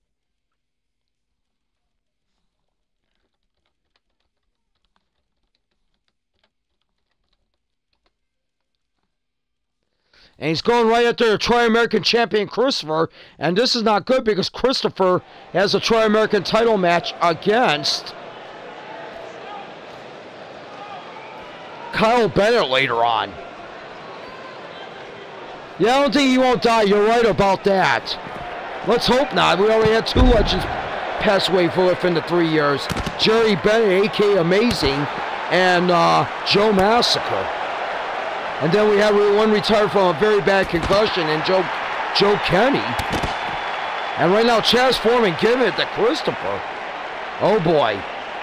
And he's going right after the Tri-American champion Christopher. And this is not good because Christopher has a Tri-American title match against Kyle Bennett later on. Yeah, I don't think he won't die. You're right about that. Let's hope not. We already had 2 legends pass away within the 3 years. Jerry Bennett, a.k.a. Amazing, and Joe Massacre. And then we had one retired from a very bad concussion in Joe Kenny. And right now, Chaz Foreman giving it to Christopher. Oh, boy.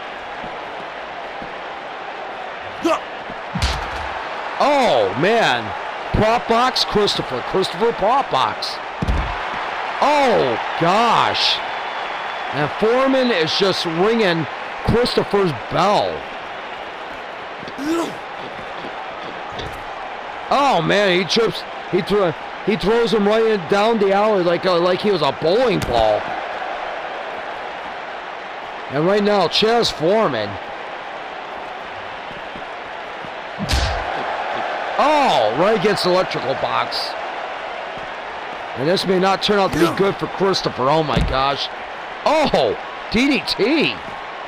Oh, man. Prop box, Christopher. Christopher prop box. Oh, gosh. And Foreman is just ringing Christopher's bell. Oh, man, he trips. He throws him right down the alley like he was a bowling ball. And right now, Chaz Foreman. Oh, right against the electrical box. And this may not turn out to be good for Christopher. Oh, my gosh. Oh, DDT.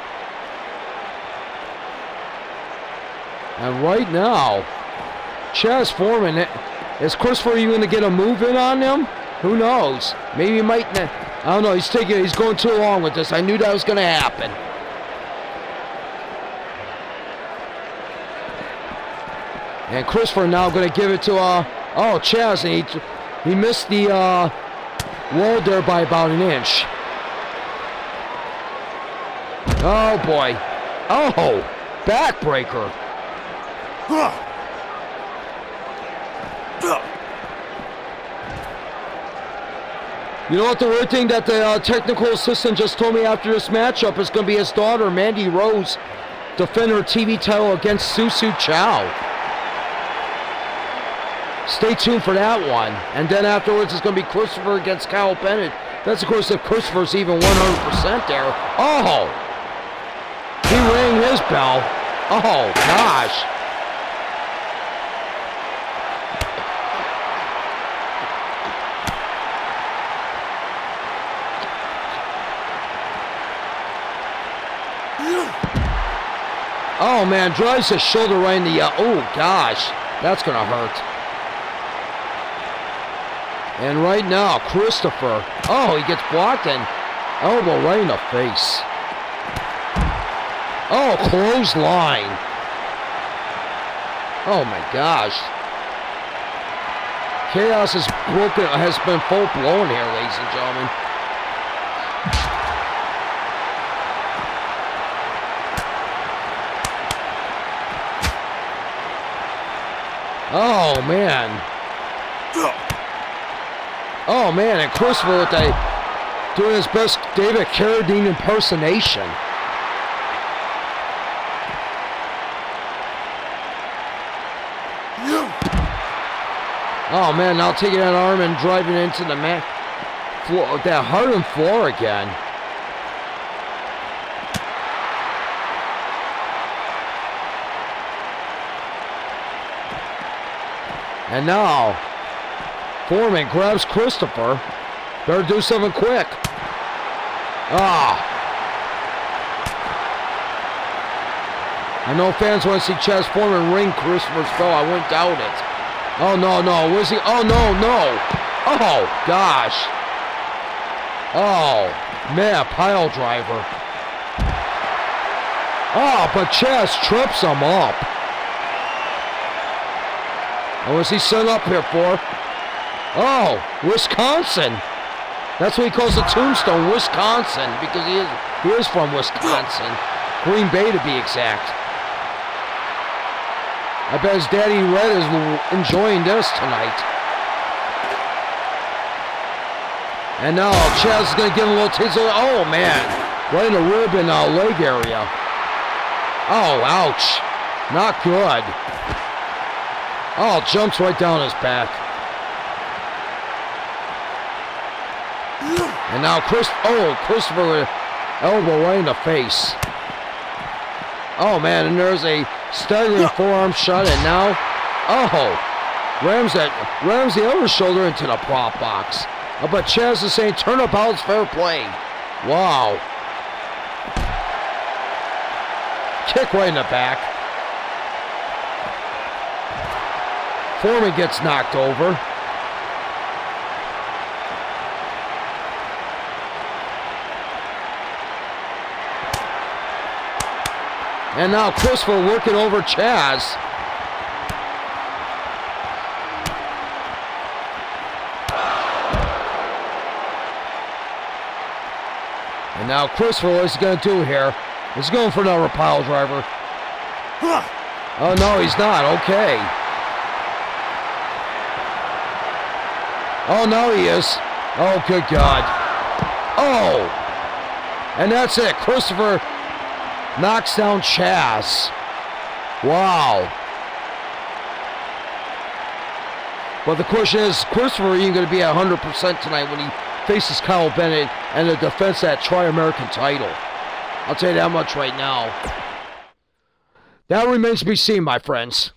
And right now, Chaz Foreman, is Christopher even going to get a move in on him? Who knows? Maybe he might. I don't know. He's going too long with this. I knew that was going to happen. And Christopher now going to give it to Chaz, and he missed the wall there by about an inch. Oh boy! Oh, backbreaker. You know what, the weird thing that the technical assistant just told me after this matchup is going to be his daughter, Mandy Rose, defend her TV title against Susu Chow. Stay tuned for that one. And then afterwards it's going to be Christopher against Kyle Bennett. That's, of course, if Christopher's even 100% there. Oh! He rang his bell. Oh, gosh. Oh, man, drives his shoulder right in the... oh, gosh. That's going to hurt. And right now, Christopher... oh, he gets blocked and elbow right in the face. Oh, clothesline. Oh, my gosh. Chaos has been full-blown here, ladies and gentlemen. Oh, man. Oh, man, and Christopher with doing his best David Carradine impersonation. Oh, man, now taking that arm and driving into the floor, that hardened floor again. And now, Foreman grabs Christopher. Better do something quick. Ah. I know fans want to see Chaz Foreman ring Christopher's bell. I wouldn't doubt it. Oh, no, no. Where's he? Oh, no, no. Oh, gosh. Oh, man, pile driver. Oh, but Chaz trips him up. And what's he set up here for? Oh, Wisconsin. That's what he calls the tombstone, Wisconsin, because he is from Wisconsin. Green Bay to be exact. I bet his daddy Red is enjoying this tonight. And now Chaz is going to give him a little taste of it. Oh, man. Right in the rib and leg area. Oh, ouch. Not good. Oh, jumps right down his back. And now Christopher with elbow right in the face. Oh, man, and there's a staggering forearm shot, and now, rams the other shoulder into the prop box. But Chaz is saying, turnabout's fair play. Wow. Kick right in the back. Foreman gets knocked over. And now Christopher working over Chaz. And now Christopher, what's he going to do here? He's going for another pile driver. Oh, no, he's not. Okay. Oh, no, he is. Oh, good God. Oh. And that's it. Christopher knocks down Chaz. Wow. But the question is, Christopher ain't going to be at 100% tonight when he faces Kyle Bennett and the defense of that Tri-American title. I'll tell you that much right now. That remains to be seen, my friends.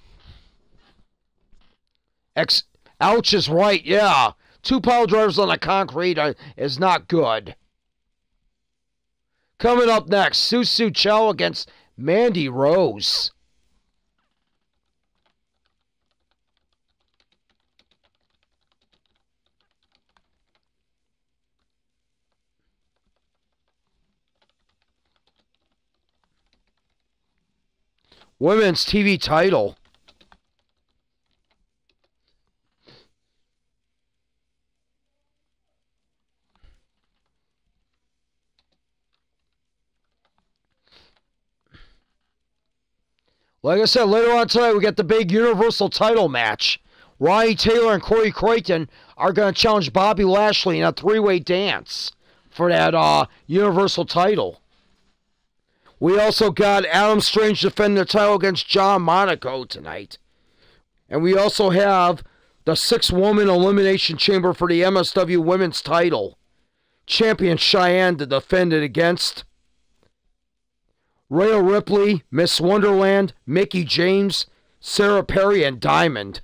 Ouch is right, yeah. 2 pile drivers on the concrete is not good. Coming up next, Susu Chow against Mandy Rose. Women's TV title. Like I said, later on tonight, we got the big Universal title match. Ronnie Taylor and Corey Creighton are going to challenge Bobby Lashley in a 3-way dance for that Universal title. We also got Adam Strange defending the title against John Monaco tonight. And we also have the 6-woman elimination chamber for the MSW women's title. Champion Cheyenne to defend it against Rhea Ripley, Miss Wonderland, Mickie James, Sarah Perry, and Diamond.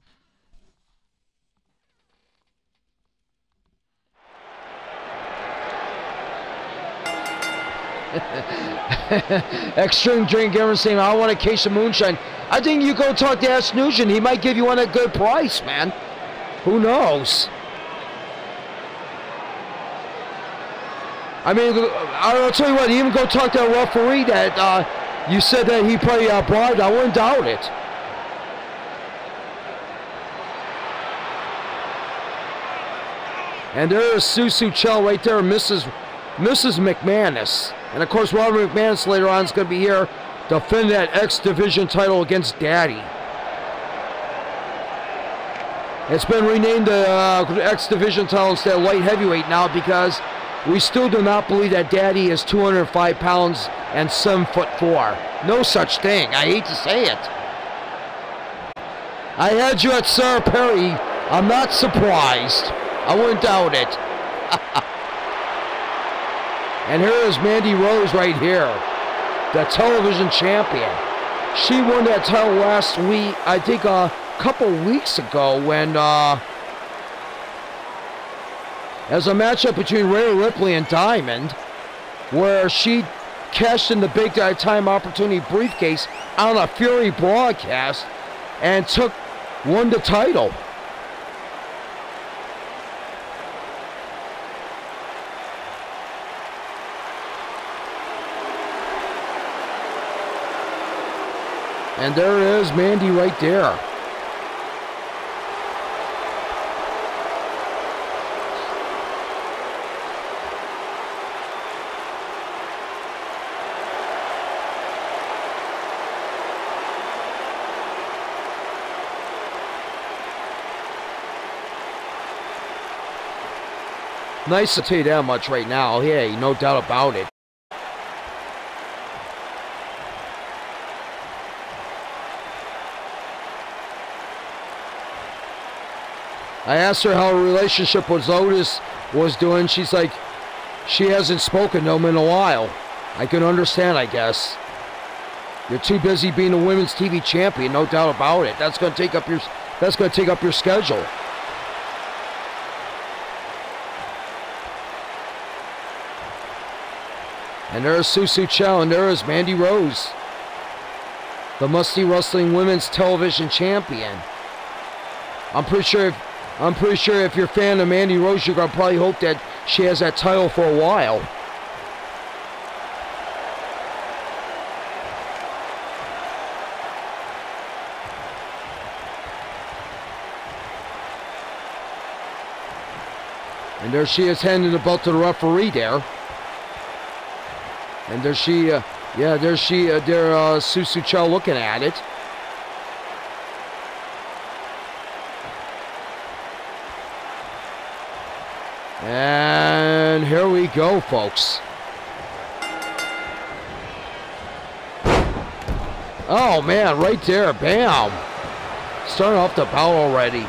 Extreme Drink Gamer saying, I want a case of moonshine. I think you go talk to Ash Nugent. He might give you one at a good price, man. Who knows? I mean, I'll tell you what, even go talk to a referee that you said that he probably bribed. I wouldn't doubt it. And there's Susu Chow right there, Mrs. McManus. And of course, Robert McManus later on is going to be here defending that X Division title against Daddy. It's been renamed the X Division title instead of light heavyweight now because we still do not believe that Daddy is 205 pounds and 7'4". No such thing. I hate to say it. I had you at Sarah Perry. I'm not surprised. I wouldn't doubt it. And here is Mandy Rose right here, the television champion. She won that title last week, I think a couple weeks ago when, as a matchup between Rhea Ripley and Diamond, where she cashed in the big time opportunity briefcase on a Fury broadcast and won the title. And there it is, Mandy right there. Nice to tell you that much right now. Hey, no doubt about it. I asked her how her relationship with Otis was doing. She's like, she hasn't spoken to him in a while. I can understand, I guess. You're too busy being a women's TV champion, no doubt about it. That's going to take up your schedule. And there's Susu Chow, and there is Mandy Rose, the Musty Wrestling Women's Television Champion. I'm pretty sure if you're a fan of Mandy Rose, you're gonna probably hope that she has that title for a while. And there she is handing the belt to the referee there. And there she, Susu Chow looking at it. And here we go, folks. Oh, man, right there, bam. Starting off the bout already.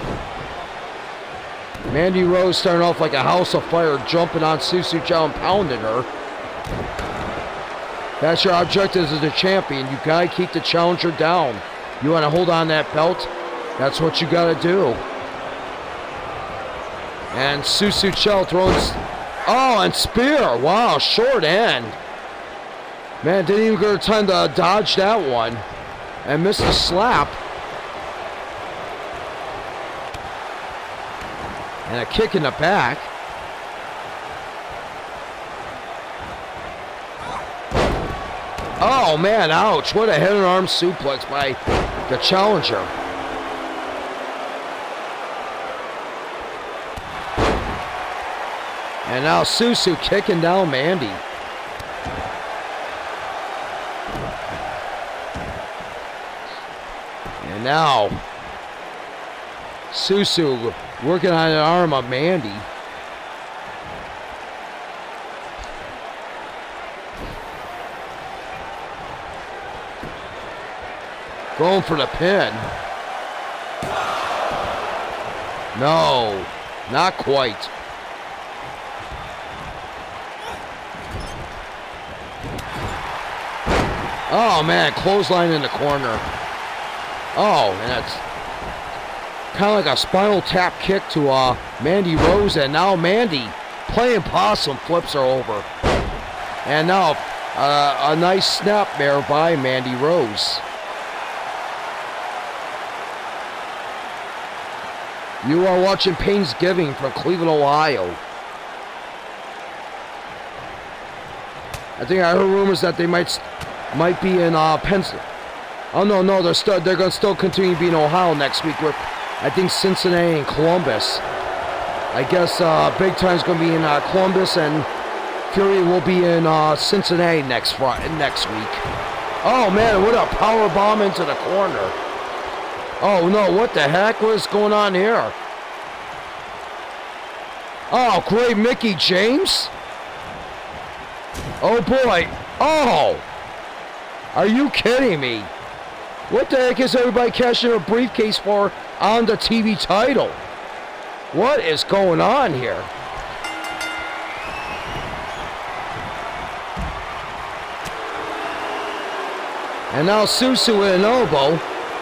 Mandy Rose starting off like a house of fire, jumping on Susu Chow and pounding her. That's your objective as a champion. You gotta keep the challenger down. You wanna hold on that belt? That's what you gotta do. And Susu Chow throws, oh, and spear. Wow, short end. Man, didn't even get time to dodge that one. And missed a slap. And a kick in the back. Oh, man, ouch. What a head and arm suplex by the challenger. And now Susu kicking down Mandy. And now Susu working on the arm of Mandy. Going for the pin. No, not quite. Oh, man, clothesline in the corner. Oh, and that's kind of like a spinal tap kick to Mandy Rose, and now Mandy playing possum flips her over. And now a nice snap there by Mandy Rose. You are watching Pain's Giving from Cleveland, Ohio. I think I heard rumors that they might be in Pennsylvania. Oh no, they're gonna still continue to be in Ohio next week with, I think, Cincinnati and Columbus. I guess Big Time's gonna be in Columbus, and Fury will be in Cincinnati next week. Oh man, what a power bomb into the corner. Oh no, what the heck? What is going on here? Oh, great, Mickie James. Oh boy. Oh! Are you kidding me? What the heck is everybody cashing a briefcase for on the TV title? What is going on here? And now Susu with an elbow.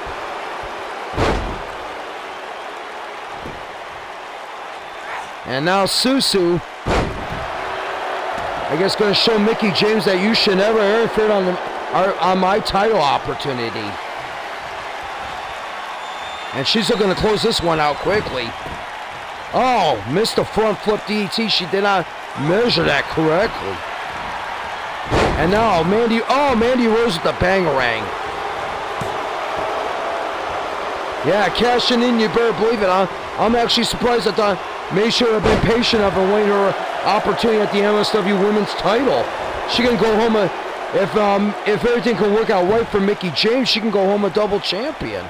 And now Susu, I guess, going to show Mickie James that you should never interfere on my title opportunity. And she's going to close this one out quickly. Oh, missed the front flip DDT. She did not measure that correctly. And now Mandy Rose with the bangarang. Yeah, cashing in, you better believe it. I'm actually surprised that May should have been patient enough and waited her opportunity at the MSW Women's title. She can go home, if everything can work out right for Mickie James, she can go home a double champion.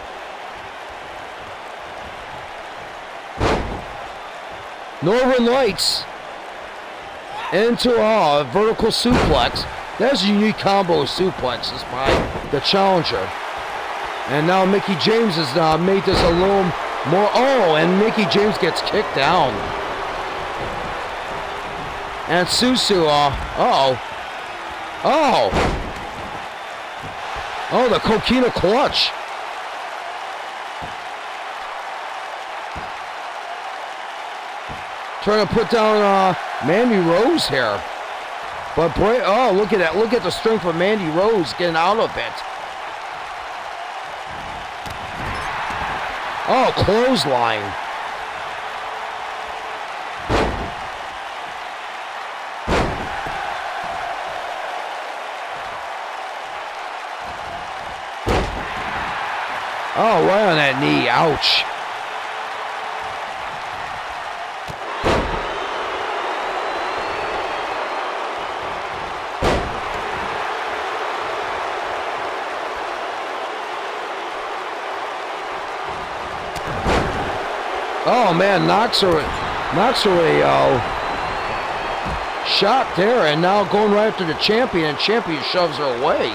Northern Lights into a vertical suplex. That's a unique combo of suplexes by the challenger. And now Mickie James has made this a little more. Oh, and Mickie James gets kicked down. And Susu, oh, the Coquina clutch. Trying to put down Mandy Rose here. But look at that. Look at the strength of Mandy Rose getting out of it. Oh, clothesline. Oh, right on that knee. Ouch. Oh man, knocks her a shot there, and now going right after the champion, and champion shoves her away.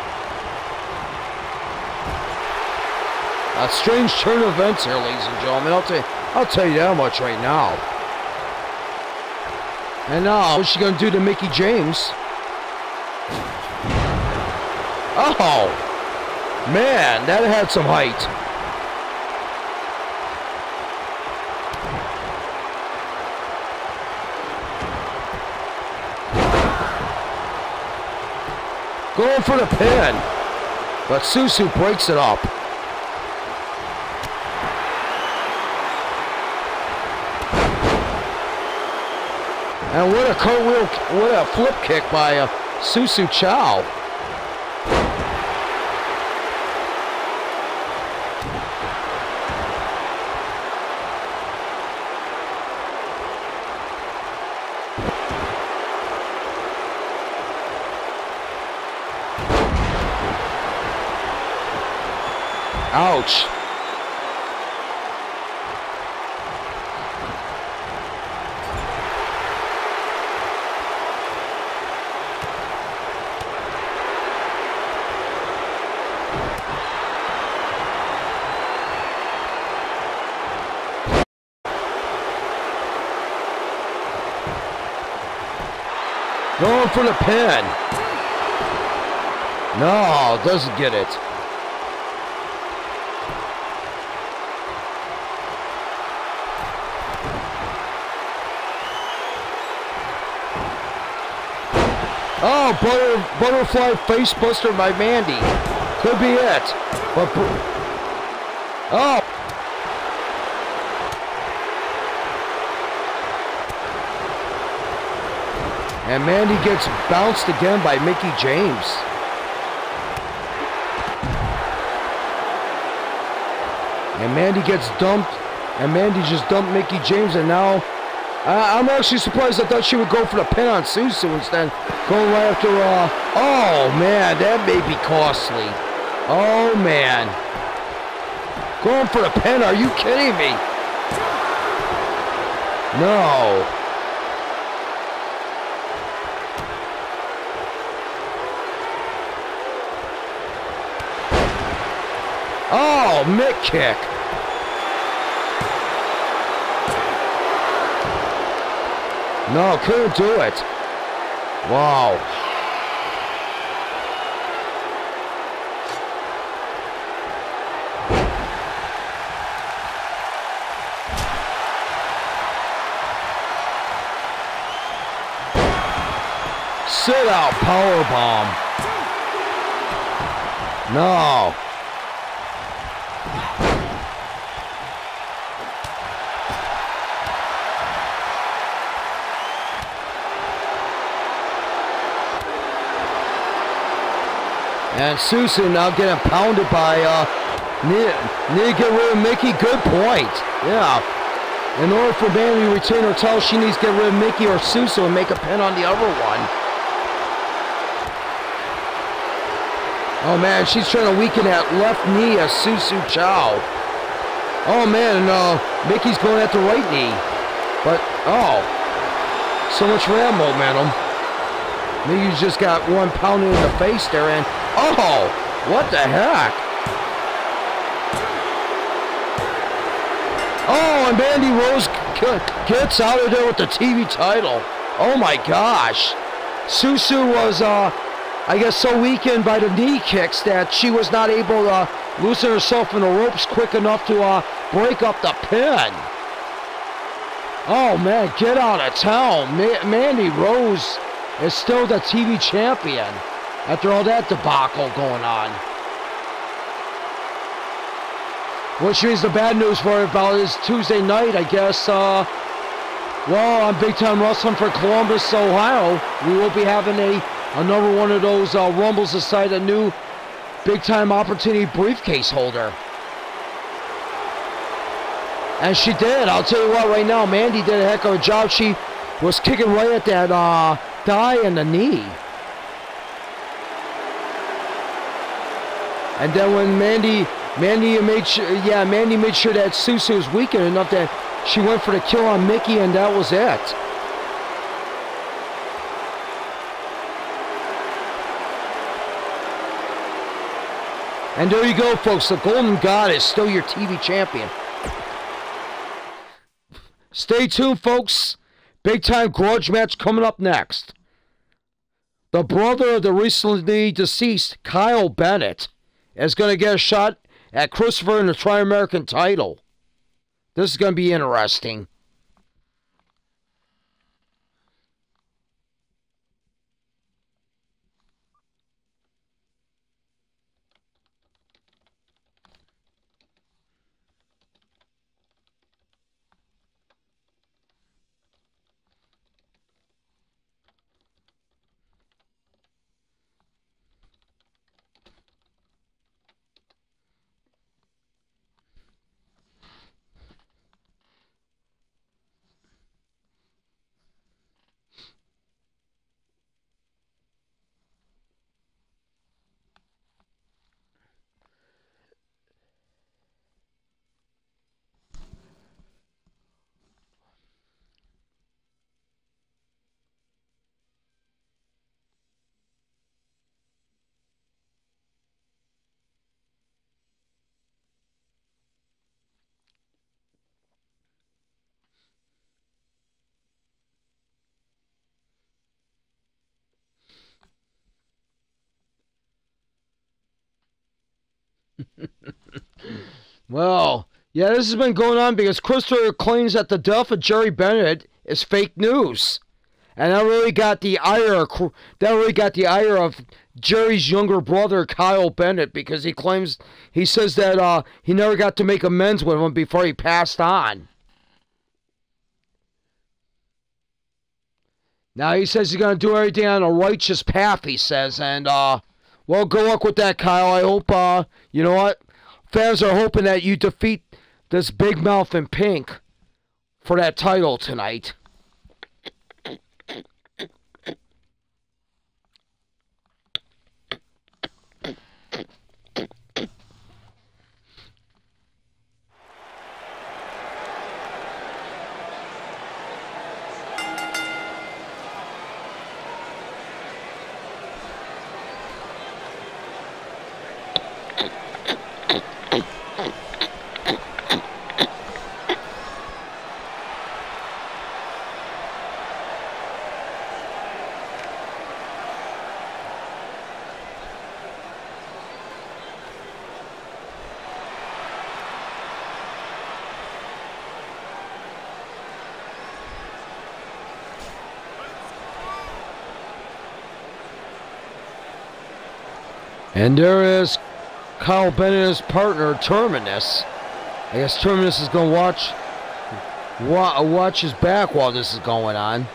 A strange turn of events here, ladies and gentlemen. I'll tell you that much right now. And now, what's she gonna do to Mickie James? Oh man, that had some height. Going for the pin, but Susu breaks it up. And what a cartwheel, what a flip kick by Susu Chow. Ouch. Going for the pin. No, doesn't get it. Oh, butterfly face buster by Mandy. Could be it. But oh. And Mandy gets bounced again by Mickie James. And Mandy gets dumped. And Mandy just dumped Mickie James, and now I'm actually surprised. I thought she would go for the pin on Susu instead. Going right after, oh man, that may be costly. Oh man. Going for the pin, are you kidding me? No. Oh, mitt kick. No, couldn't do it. Wow. Sit out powerbomb. No. And Susu now getting pounded by Need to get rid of Mickey. Good point. Yeah. In order for Mandy to retain her title, she needs to get rid of Mickey or Suso and make a pin on the other one. Oh man, she's trying to weaken that left knee of Susu Chow. Oh man, Mickey's going at the right knee. But, oh. So much for that momentum. Mickey's just got one pounded in the face there and, oh, what the heck? Oh, and Mandy Rose gets out of there with the TV title. Oh my gosh. Susu was, I guess, so weakened by the knee kicks that she was not able to loosen herself in the ropes quick enough to break up the pin. Oh man, get out of town. Mandy Rose is still the TV champion after all that debacle going on. Which means the bad news for her about is Tuesday night, I guess, well, on Big Time Wrestling for Columbus, Ohio, we will be having another one of those Rumbles to cite a new Big Time Opportunity briefcase holder. And she did. I'll tell you what, right now, Mandy did a heck of a job. She was kicking right at that thigh and the knee. And then when Mandy made sure that Susu was weakened enough that she went for the kill on Mickey, and that was it. And there you go, folks. The Golden God is still your TV champion. Stay tuned, folks. Big time grudge match coming up next. The brother of the recently deceased Kyle Bennett is going to get a shot at Christopher in the Tri-American title. This is going to be interesting. Well, yeah, this has been going on because Christopher claims that the death of Jerry Bennett is fake news. And that really got the ire of Jerry's younger brother, Kyle Bennett, because he says that he never got to make amends with him before he passed on. Now he says he's going to do everything on a righteous path, he says. And, well, good luck with that, Kyle. I hope, you know what? Fans are hoping that you defeat this big mouth in pink for that title tonight. And there is Kyle Bennett's partner, Terminus. I guess Terminus is going to watch his back while this is going on.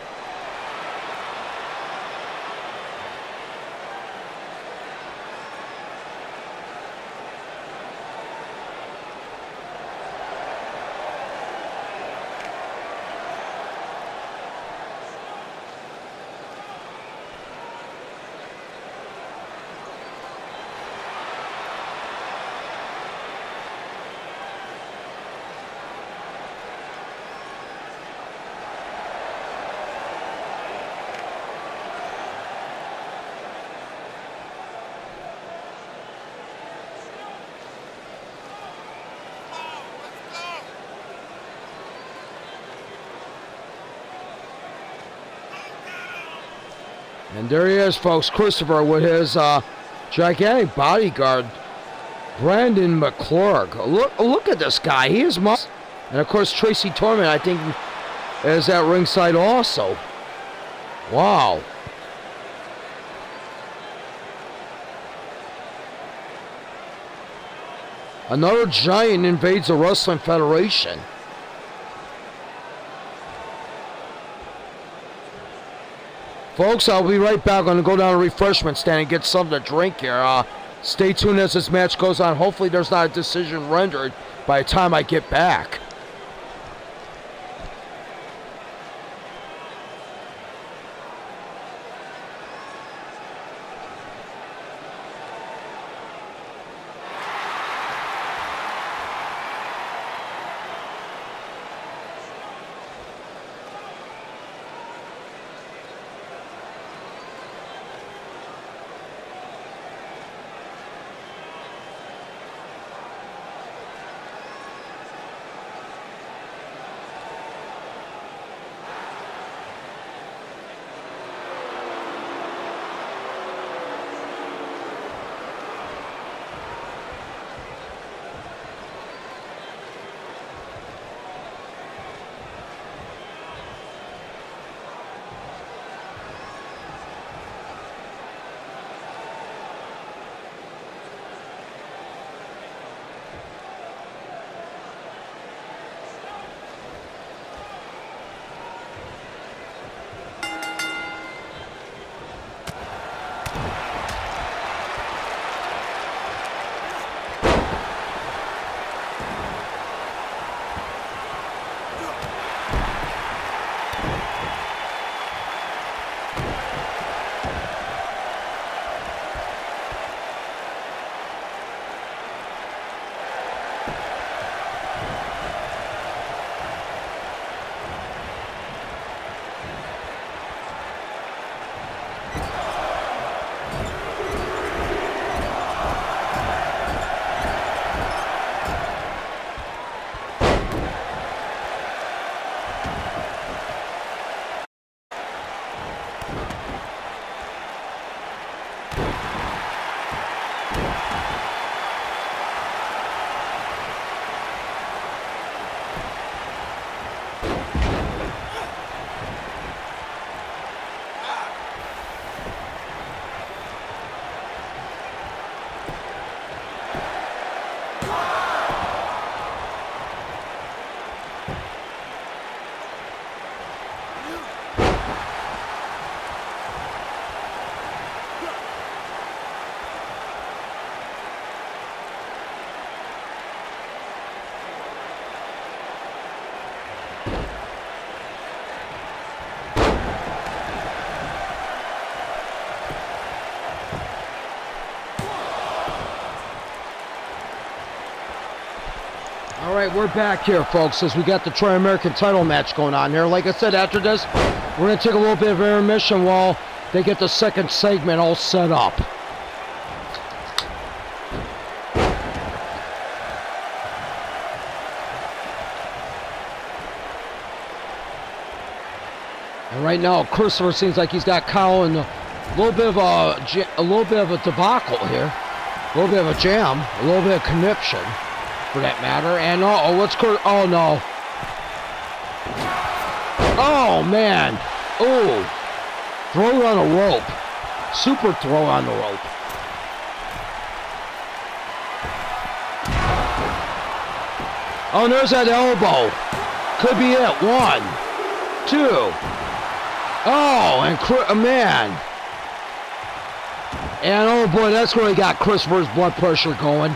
And there he is, folks. Christopher with his gigantic bodyguard, Brandon McClurg. Look at this guy. He is muscle. And, of course, Tracy Torment, I think, is at ringside also. Wow. Another giant invades the Wrestling Federation. Folks, I'll be right back. I'm going to go down to the refreshment stand and get something to drink here. Stay tuned as this match goes on. Hopefully there's not a decision rendered by the time I get back. All right, we're back here, folks, as we got the Tri-American title match going on here. Like I said, after this, we're going to take a little bit of intermission while they get the second segment all set up. And right now, Christopher seems like he's got Kyle in a little bit of a debacle here, a little bit of a jam, a little bit of conniption, for that matter. And what's Kurt? Oh no! Oh man! Oh, throw on a rope, super throw on the rope. Oh, and there's that elbow. Could be it. 1, 2. Oh, and man. And oh boy, that's where he got Christopher's blood pressure going.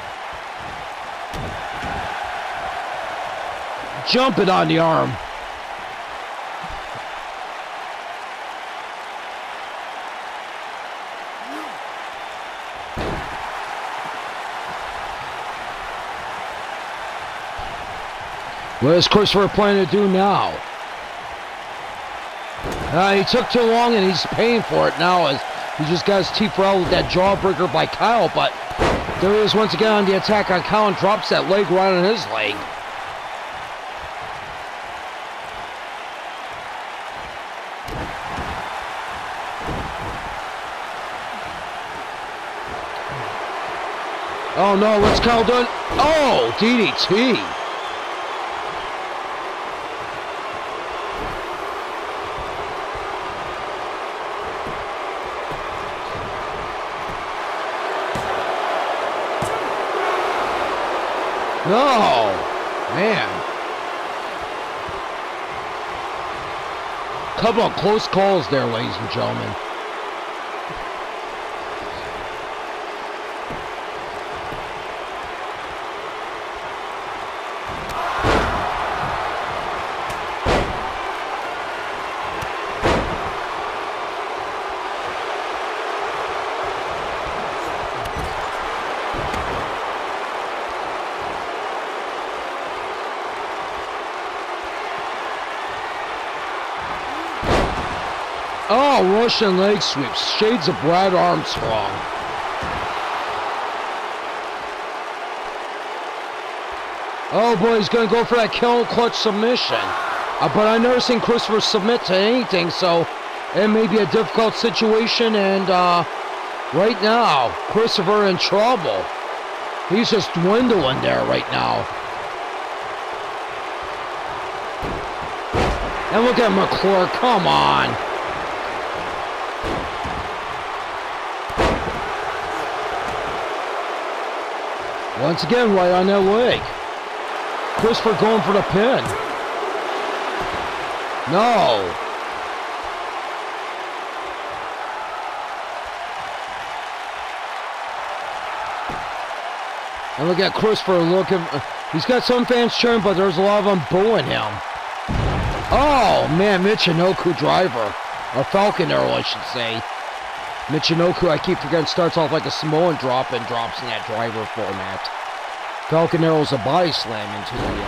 Jump it on the arm. What is Christopher planning to do now? He took too long and he's paying for it now as he just got his teeth rattled with that jawbreaker by Kyle, but there he is once again on the attack on Kyle and drops that leg right on his leg. Oh no, what's Kyle doing? Oh, DDT. No, man. Couple of close calls there, ladies and gentlemen. Oh, Russian leg sweeps. Shades of Brad Armstrong. Oh boy, he's going to go for that kill clutch submission. But I've never seen Christopher submit to anything, so it may be a difficult situation. And right now, Christopher in trouble. He's just dwindling there right now. And look at McClure, come on. Once again, right on that leg. Christopher going for the pin. No. And look at Christopher looking. He's got some fans cheering, but there's a lot of them booing him. Oh, man, Michinoku driver. Or Falcon Arrow, I should say. Michinoku, I keep forgetting, starts off like a Samoan drop and drops in that driver format. Falcon Arrow's a body slam into the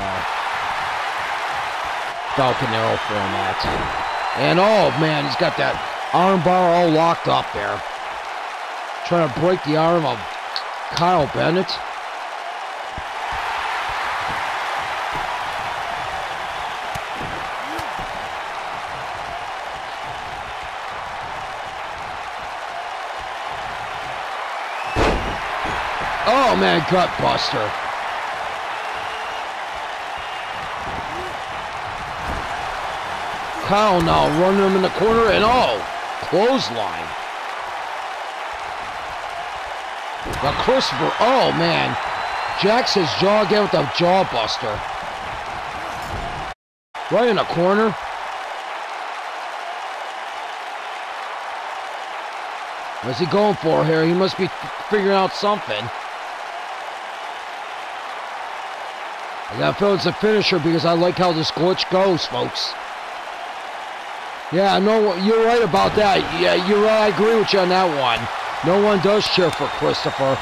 Falcon Arrow format. And oh man, he's got that arm bar all locked up there. Trying to break the arm of Kyle Bennett. Oh man, gut buster. Kyle now running him in the corner and oh, clothesline. But Christopher, oh man, jacks his jaw again with a jaw buster. Right in the corner. What's he going for here? He must be figuring out something. I got a feeling it's a finisher because I like how this glitch goes, folks. Yeah, no, you're right about that. Yeah, you're right. I agree with you on that one. No one does cheer for Christopher.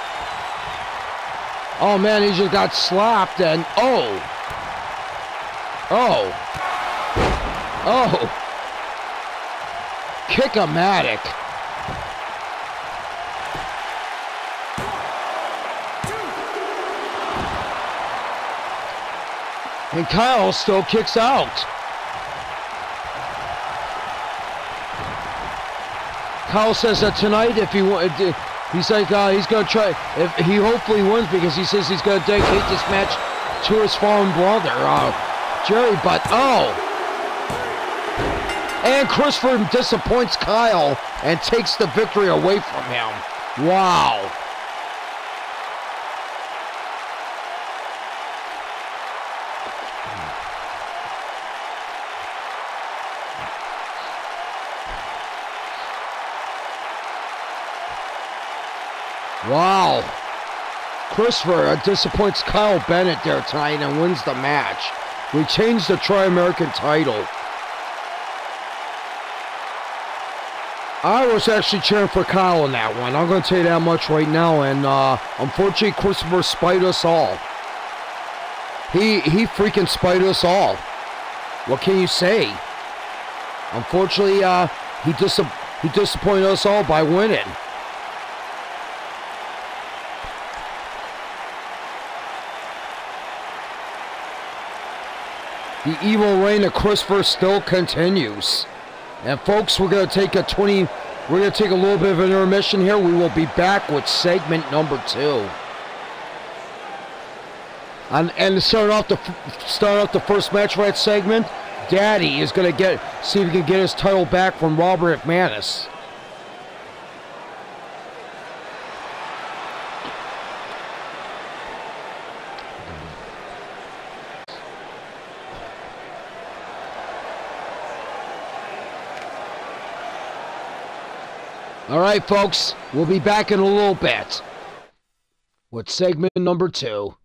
Oh, man, he just got slapped and... Oh! Oh! Oh! Kick-o-matic. And Kyle still kicks out. Kyle says that tonight, if he he's like he's gonna try. If he hopefully wins, because he says he's gonna dedicate this match to his fallen brother, Jerry. But oh, and Christopher disappoints Kyle and takes the victory away from him. Wow. Wow. Christopher disappoints Kyle Bennett there tonight and wins the match. Retains the Tri-American title. I was actually cheering for Kyle in that one. I'm going to tell you that much right now. And unfortunately, Christopher spied us all. He freaking spied us all. What can you say? Unfortunately, he disappointed us all by winning. The evil reign of Christopher still continues. And folks, we're going to take a little bit of an intermission here. We will be back with segment number 2. And to start off the first match right segment, Daddy is going to see if he can get his title back from Robert McManus. All right, folks, we'll be back in a little bit with segment number 2.